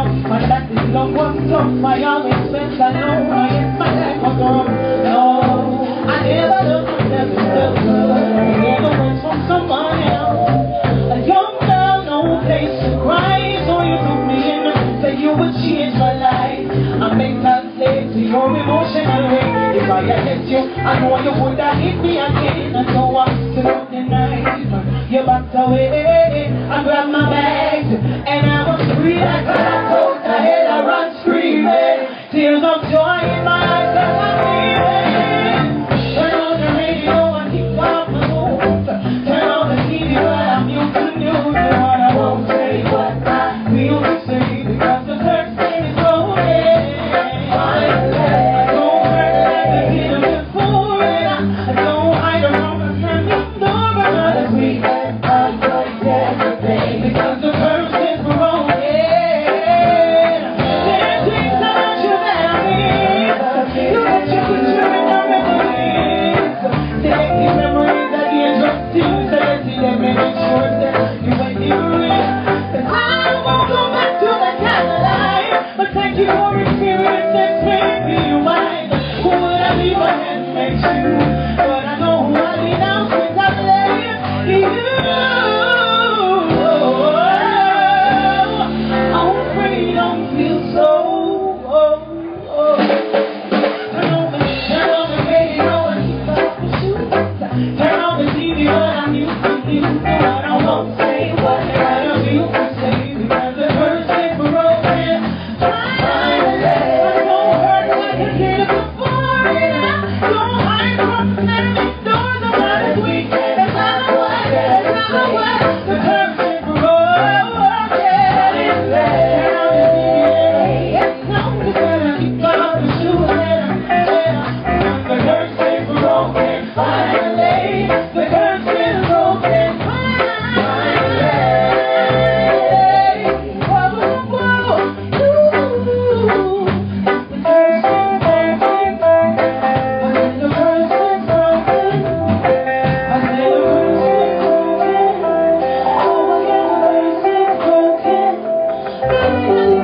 enough, and that this love was tough. I always felt alone, I guess my life was wrong. No, I never loved myself, felt good. I never went from someone else. A young girl, no place to cry, so you took me in, said you would change my life. I'm mental slave to your emotional weight. If I had hit you, I know you would have hit me again. And so I stood up the night, you backed away, I grabbed my bags, and I was free like a ghost. I had a run screaming, tears of joy in my eyes as I'm leaving. Turn on the radio and keep off my mood. Turn on the TV while I'm used to news. But I won't say what I feel to say, because the first thing is broken. I don't hurt like I did before, and I don't hide around the friend you know, but not as we had everything, because the first is broken. There's things about you that I miss. You got your picture in my memories. Selective memories that you just use, so let's see them in the short that you went through it. But I won't go back to that kind of life, but thank you for experience and making you mine. Who would I leave my hand next to? But I know who I need now since I've left you. I'm afraid I don't feel so. Turn on the radio and keep up the shoes. Turn on the TV when I'm used to you. So I won't say what I feel to say, because the first is broken. Finally, I don't hurt like I did before, and I don't hide from many doors. I'm not as weak as I was. The first is broken. Turn on the TV, it's time to keep up the shoes. The curse is broken, finally. The curse is broken, finally. Whoa, whoa, ooh. The curse is broken. I said the curse is broken. I said the curse is broken. Oh, again the curse is broken. The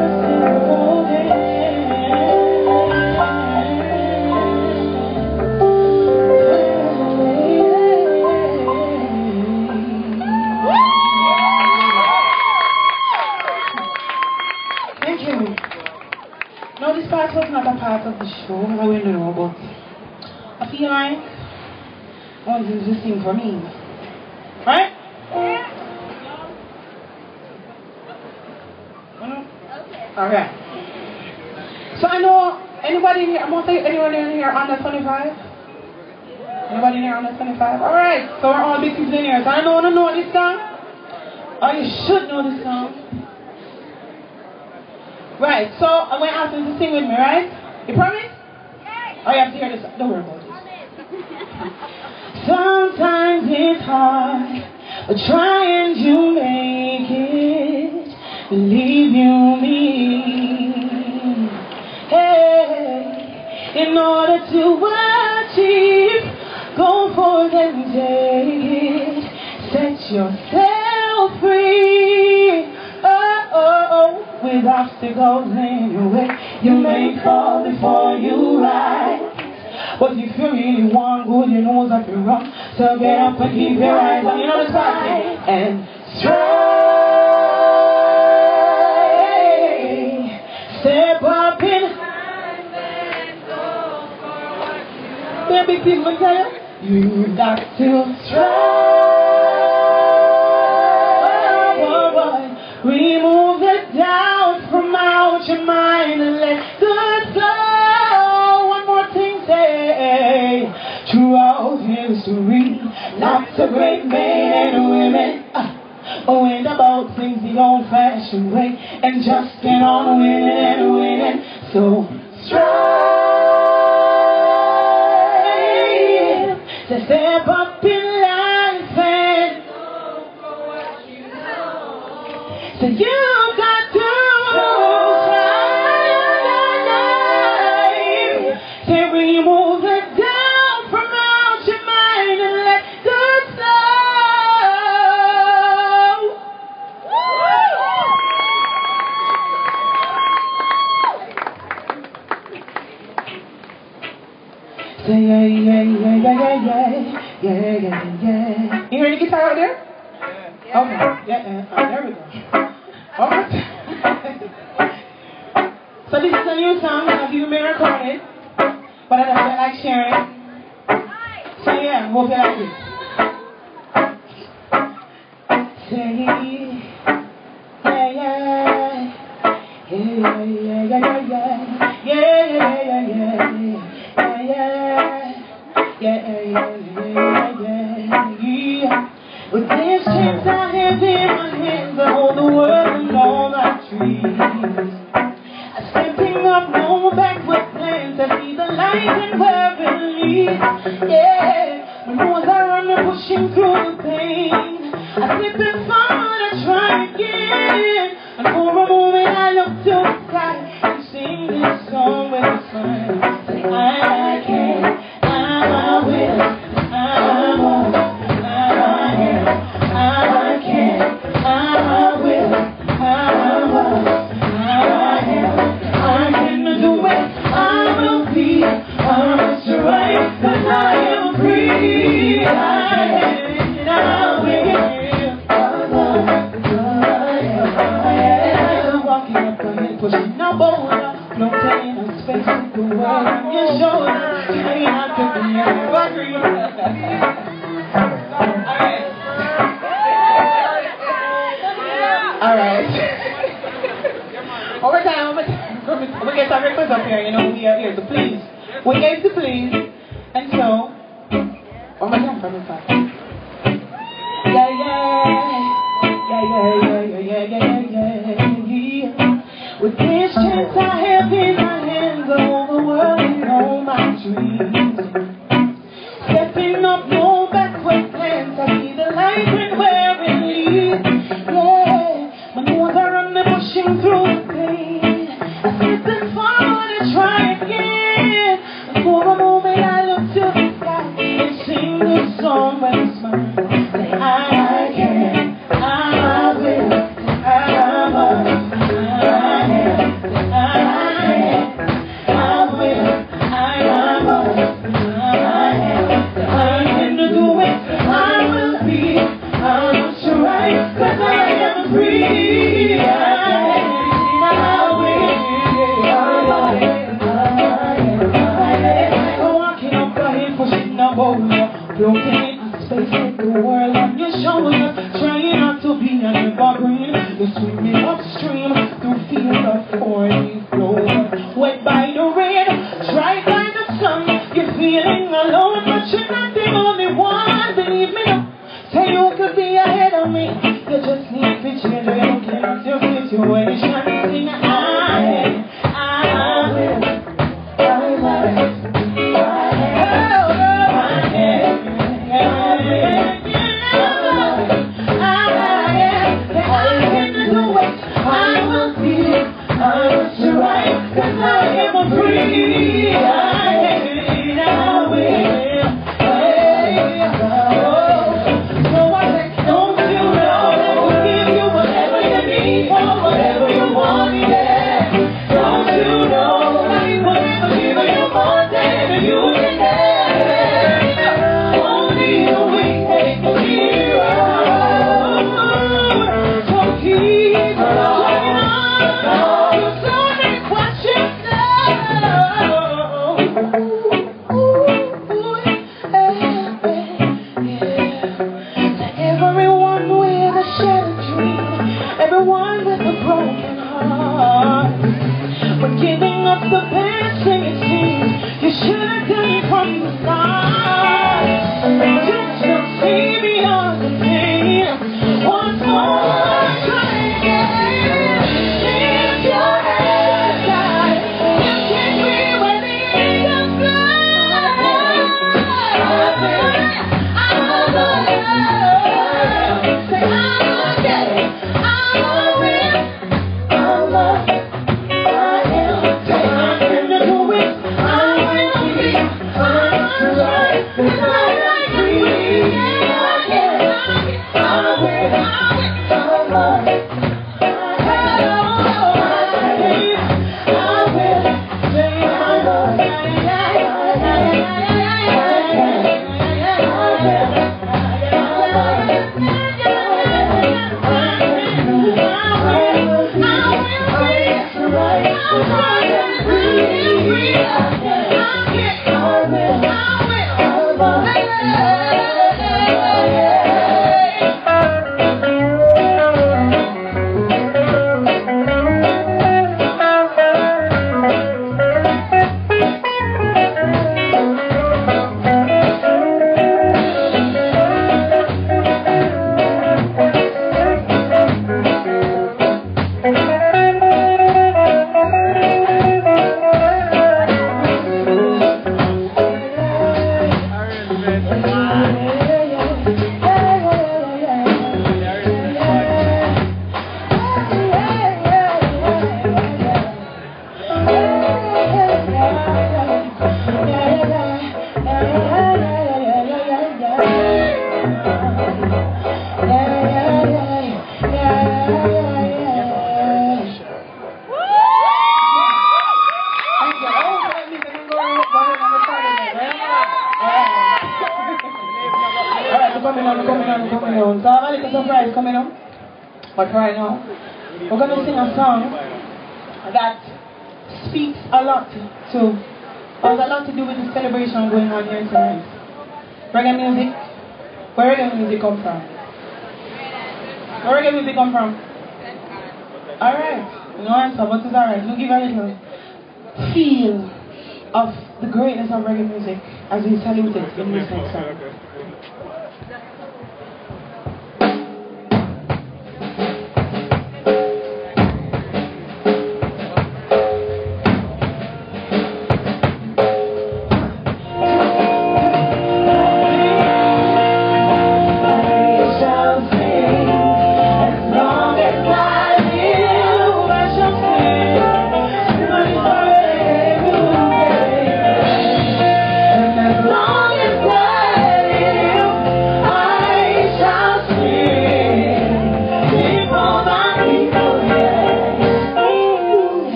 Thank you. No, this part was not a part of the show, I wouldn't know, but I feel like I want you to sing for me. Right? Alright. So I know, anybody in here, I'm going to say anyone in here under 25? Anybody in here under 25? Alright, so we're all big people in here. So I know this song? Oh, you should know this song. Right, so I'm going to ask you to sing with me, right? You promise? Oh, you have to hear this. Don't worry about it. Sometimes it's hard, but trying to make it, believe you me. Hey, in order to achieve, go forth and take it. Set yourself free. With obstacles in your way, you may fall before you rise. But if you really want good, you know that you're wrong. So get up and keep your eyes on, you know the spot, and strive. Step up in. Baby, people tell you, you got to strive. Remove the doubt from out your mind and let good flow. One more thing, say, throughout history, lots of great men and women went about things the old-fashioned way and just get on winning and winning. So strive to step up in life and so you got to strive to remove the doubt from out your mind and let good flow. yeah, yeah, yeah. You hear the guitar out there? Yeah. Okay, yeah, there we go. Okay. So this is a new song that you may record it, but I don't feel like sharing. So yeah, hope you like it. Say, yeah, yeah, yeah, yeah, yeah, yeah, yeah, yeah, yeah. With this chance I have in my hands, I hold the world and all my dreams. I'm stepping up, no backward plans. I see the light and where it leads. Yeah, when moves are running, pushing through the pain. I slip and fall and try again. And for a moment I look to the sky and sing this song with a smile. Say I can, I will, I won't, I am, I can, I will, I won't, I am, I can do it, I will be, I'm just right, 'cause I am free. I can, I will, I am walking up the hill, pushing a boulder, floating in space with the world on your shoulder. Trying not to be evergreen. Alright. Over time, we get some requests up here, you know, we are here to please. We came to please, and so, one more time from the top. Yeah, yeah. With this chance I have in my hands, all the world and all my dreams. Stepping up, no backward plans. I see the light and where it leads. Yeah, my moves are running, pushing through the pain. I slip and fall and try again. And for a moment I look to the sky and sing this song with a smile. Say I can, I will, I won't, I am, I will, I won't, I can do it, I will be, I'm sure right, 'cause I am free. Walking up the hill, pushing a boulder, floating in space with the world on your shoulders, trying not to be an evergreen. You're swimming upstream through fields of four-leaf clover, wet by the rain, dried by the sun. You're feeling alone, but you're not the only one. Believe me, no, say you could be ahead of me. You just need to change your looking at your situation. Sing I will, But right now, we're going to sing a song that speaks a lot to, has a lot to do with the celebration going on here tonight. Reggae music. Where reggae music come from? Where reggae music come from? Alright. No answer, but it's alright. We'll give a little feel of the greatness of reggae music as we salute it in this next song.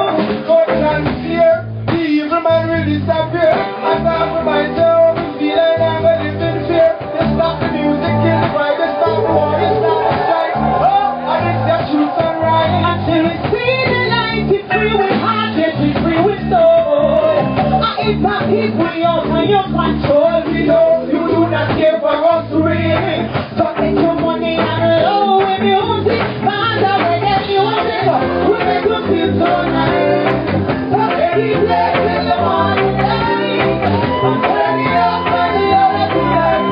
Disappear. I thought for myself, feel we know you do not care for us really. So take your money and love with music. Find out where get music. We make you feel so nice. So baby, play till the morning light. I'm turning up and the other side.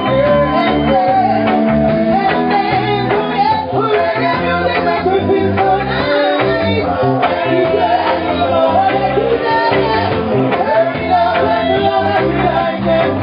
Reggae music make we feel so nice. Baby, play till the morning light. Turn it up and the other side.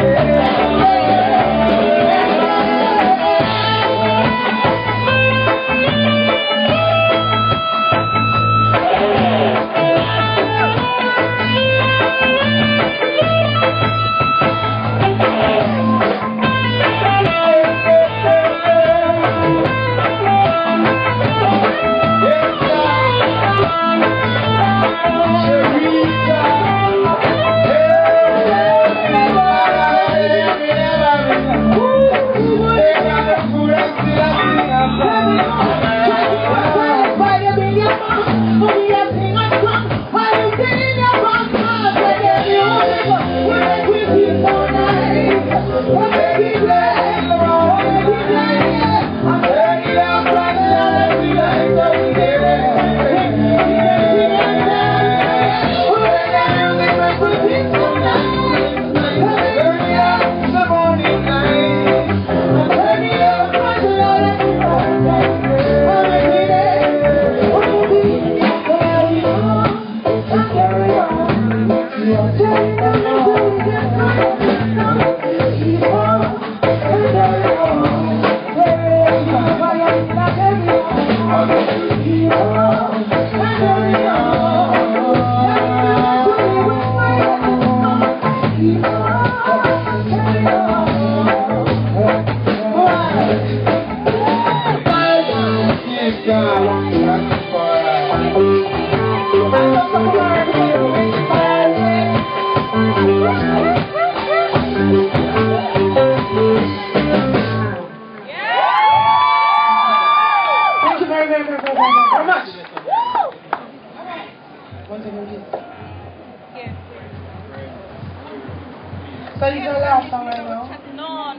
So you gonna laugh song right now? No.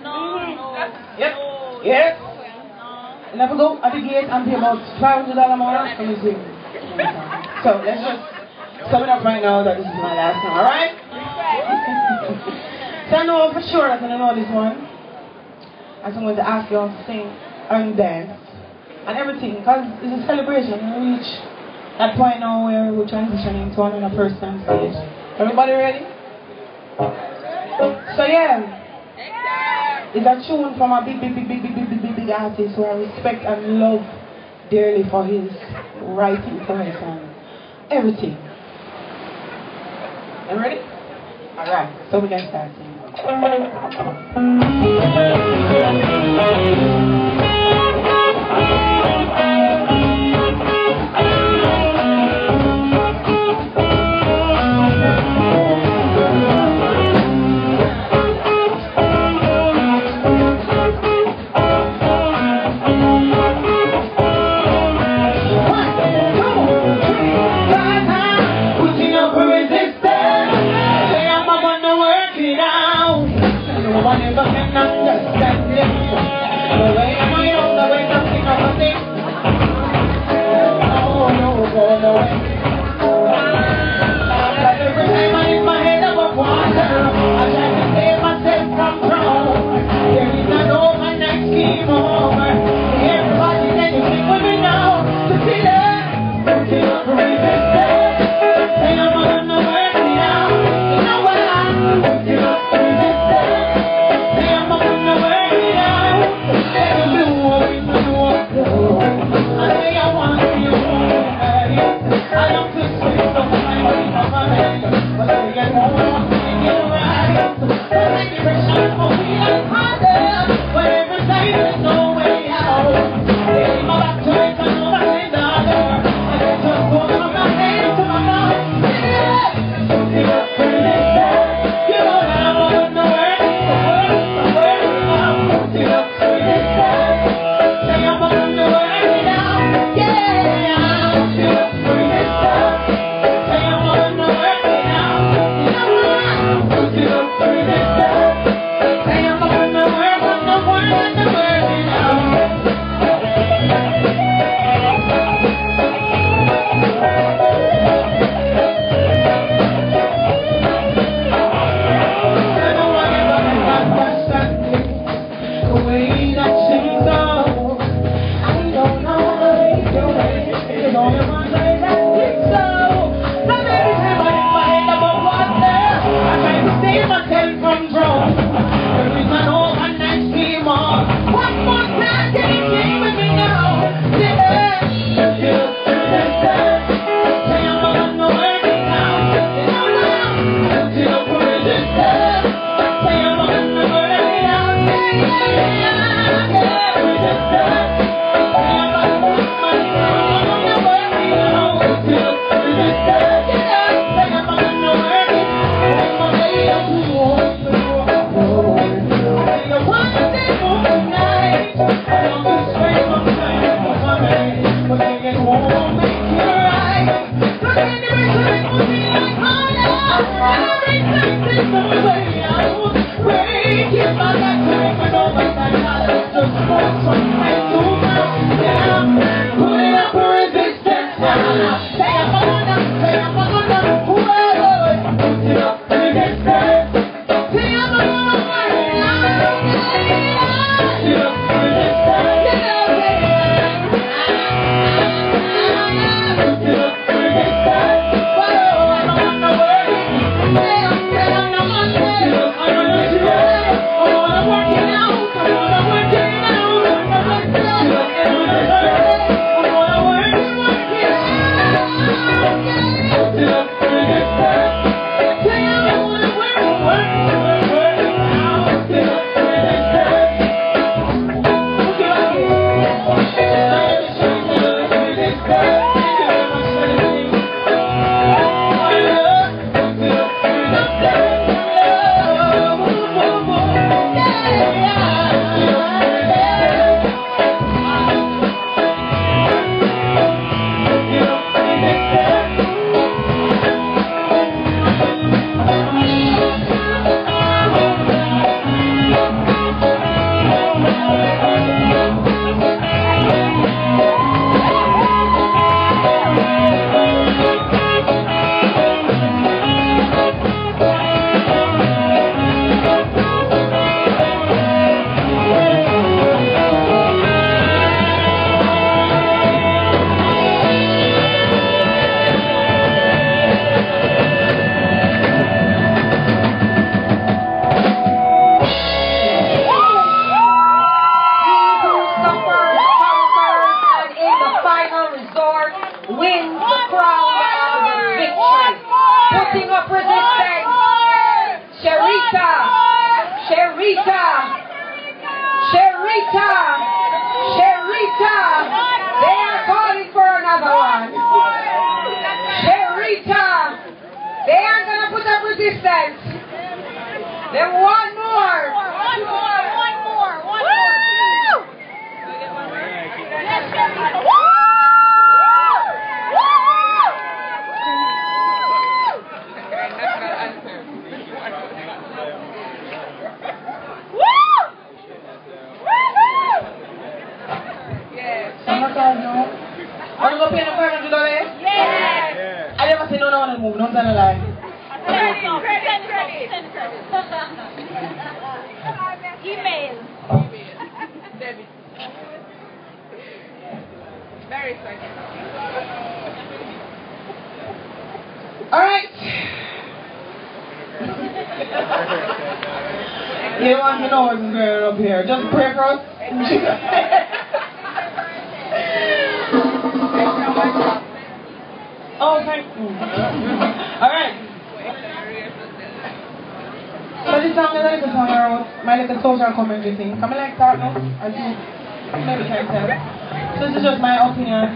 Yep. Yes. Never go at the gate and pay about $500 more for music. So let's just sum it up right now that this is my last song, alright? So I know for sure that I know this one. I'm going to ask you all to sing and dance and everything, because it's a celebration. We reach that point now where we're transitioning to another person stage. Everybody ready? So yeah, it's a tune from a big artist who I respect and love dearly for his writing voice and everything. You ready? Alright, so we can start singing. I You want to know what's going on up here. Just pray for us. Oh, thank you. Alright. So this song is like a song I wrote. My little social commentary thing. Come like start now? Or two? Maybe can't tell. So this is just my opinion.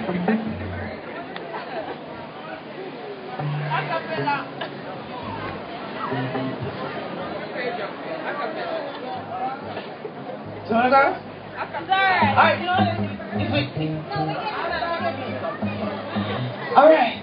So you wanna go? Alright, you know what? It's with me. Alright.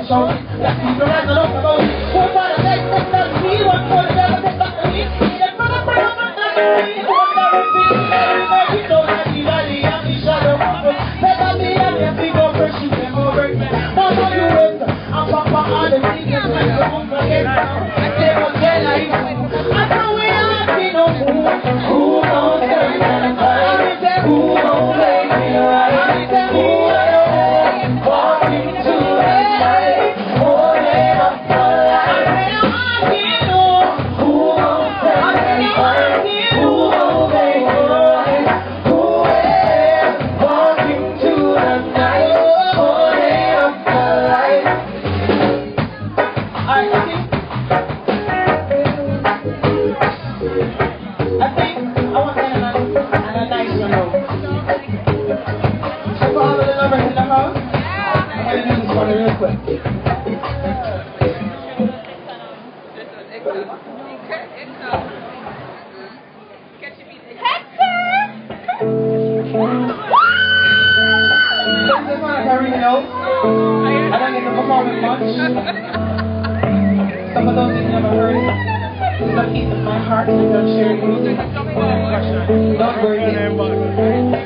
show. That people right now don't know. Who wanna take that me? One for the devil, take back the me. Them for the prayer, but not the me. Who wanna repeat? Everybody know that the valley and the shadow of it. Better me and me, big up fresh, you can go break me. Now know you wait. I'm Papa all the things that you don't forget now. I say what they like. I know we are happy, no who knows everything. I say who knows everything. I say who knows walking to the night, holding up the light. I say I know who knows everything. Who knows everything. Who is walking to the night, holding up the light. I think I want that and a nice one out. So for all of the lovers in the house, I'm going to do this one real quick. This is one I can really know. I don't get to perform it much. Some of those things never heard it. It's a piece of my heart and I'm sharing music. Don't worry.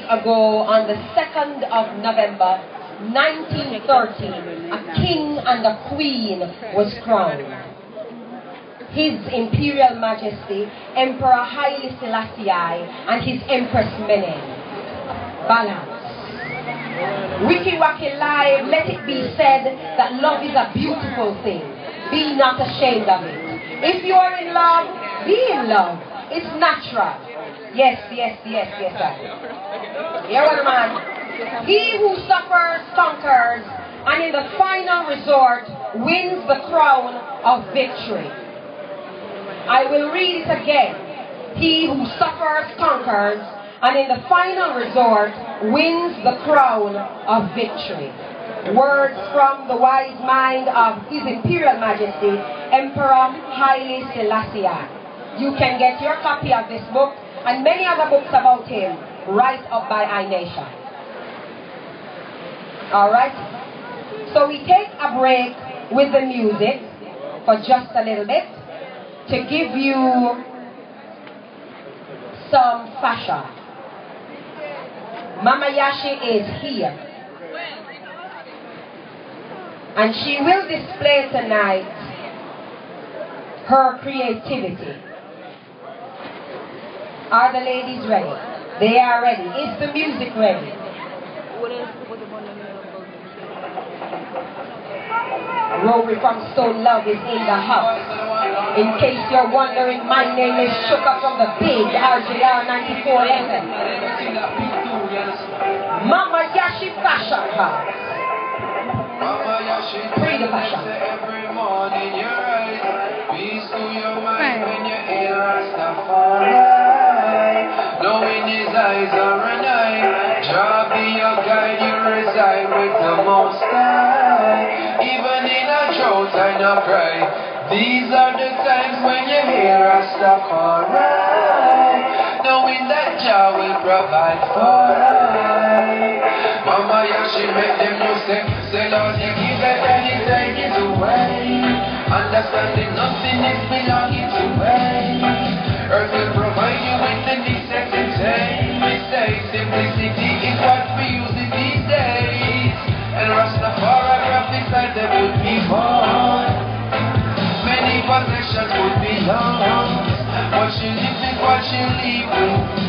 ago, on the 2nd of November, 1913, a king and a queen was crowned. His Imperial Majesty, Emperor Haile Selassie and his Empress Mene. Balance. Wiki Waki Live, let it be said that love is a beautiful thing. Be not ashamed of it. If you are in love, be in love. It's natural. Yes, sir. Hear what, man? He who suffers conquers, and in the final resort wins the crown of victory. I will read it again. He who suffers conquers, and in the final resort wins the crown of victory. Words from the wise mind of His Imperial Majesty, Emperor Haile Selassie. You can get your copy of this book and many other books about him right up by iNation. Alright? So we take a break with the music for just a little bit to give you some fashion. Mama Yashi is here. And she will display tonight her creativity. Are the ladies ready? They are ready. Is the music ready? Rory from Stone Love is in the house. In case you're wondering, my name is Shuka from the big RJR 94 FM. Mama Yashi Fashion House. Free the fashion. Every morning you rise. Peace to your mind when you hear Rastafari. Knowing his eyes are an eye. Jah be your guide, you reside with the Most High. Even in a drought and a cry. These are the times when you hear Rastafari. Knowing that Jah will provide for us. Mama Yashi make them know say Lord, you give it and you take it away. Understanding nothing is belonging to way. Earth will provide you with the necessity. Simplicity is what we use in these days. And Rastafari prophesied that would be born. Many possessions would be lost. What you live is what you leave with.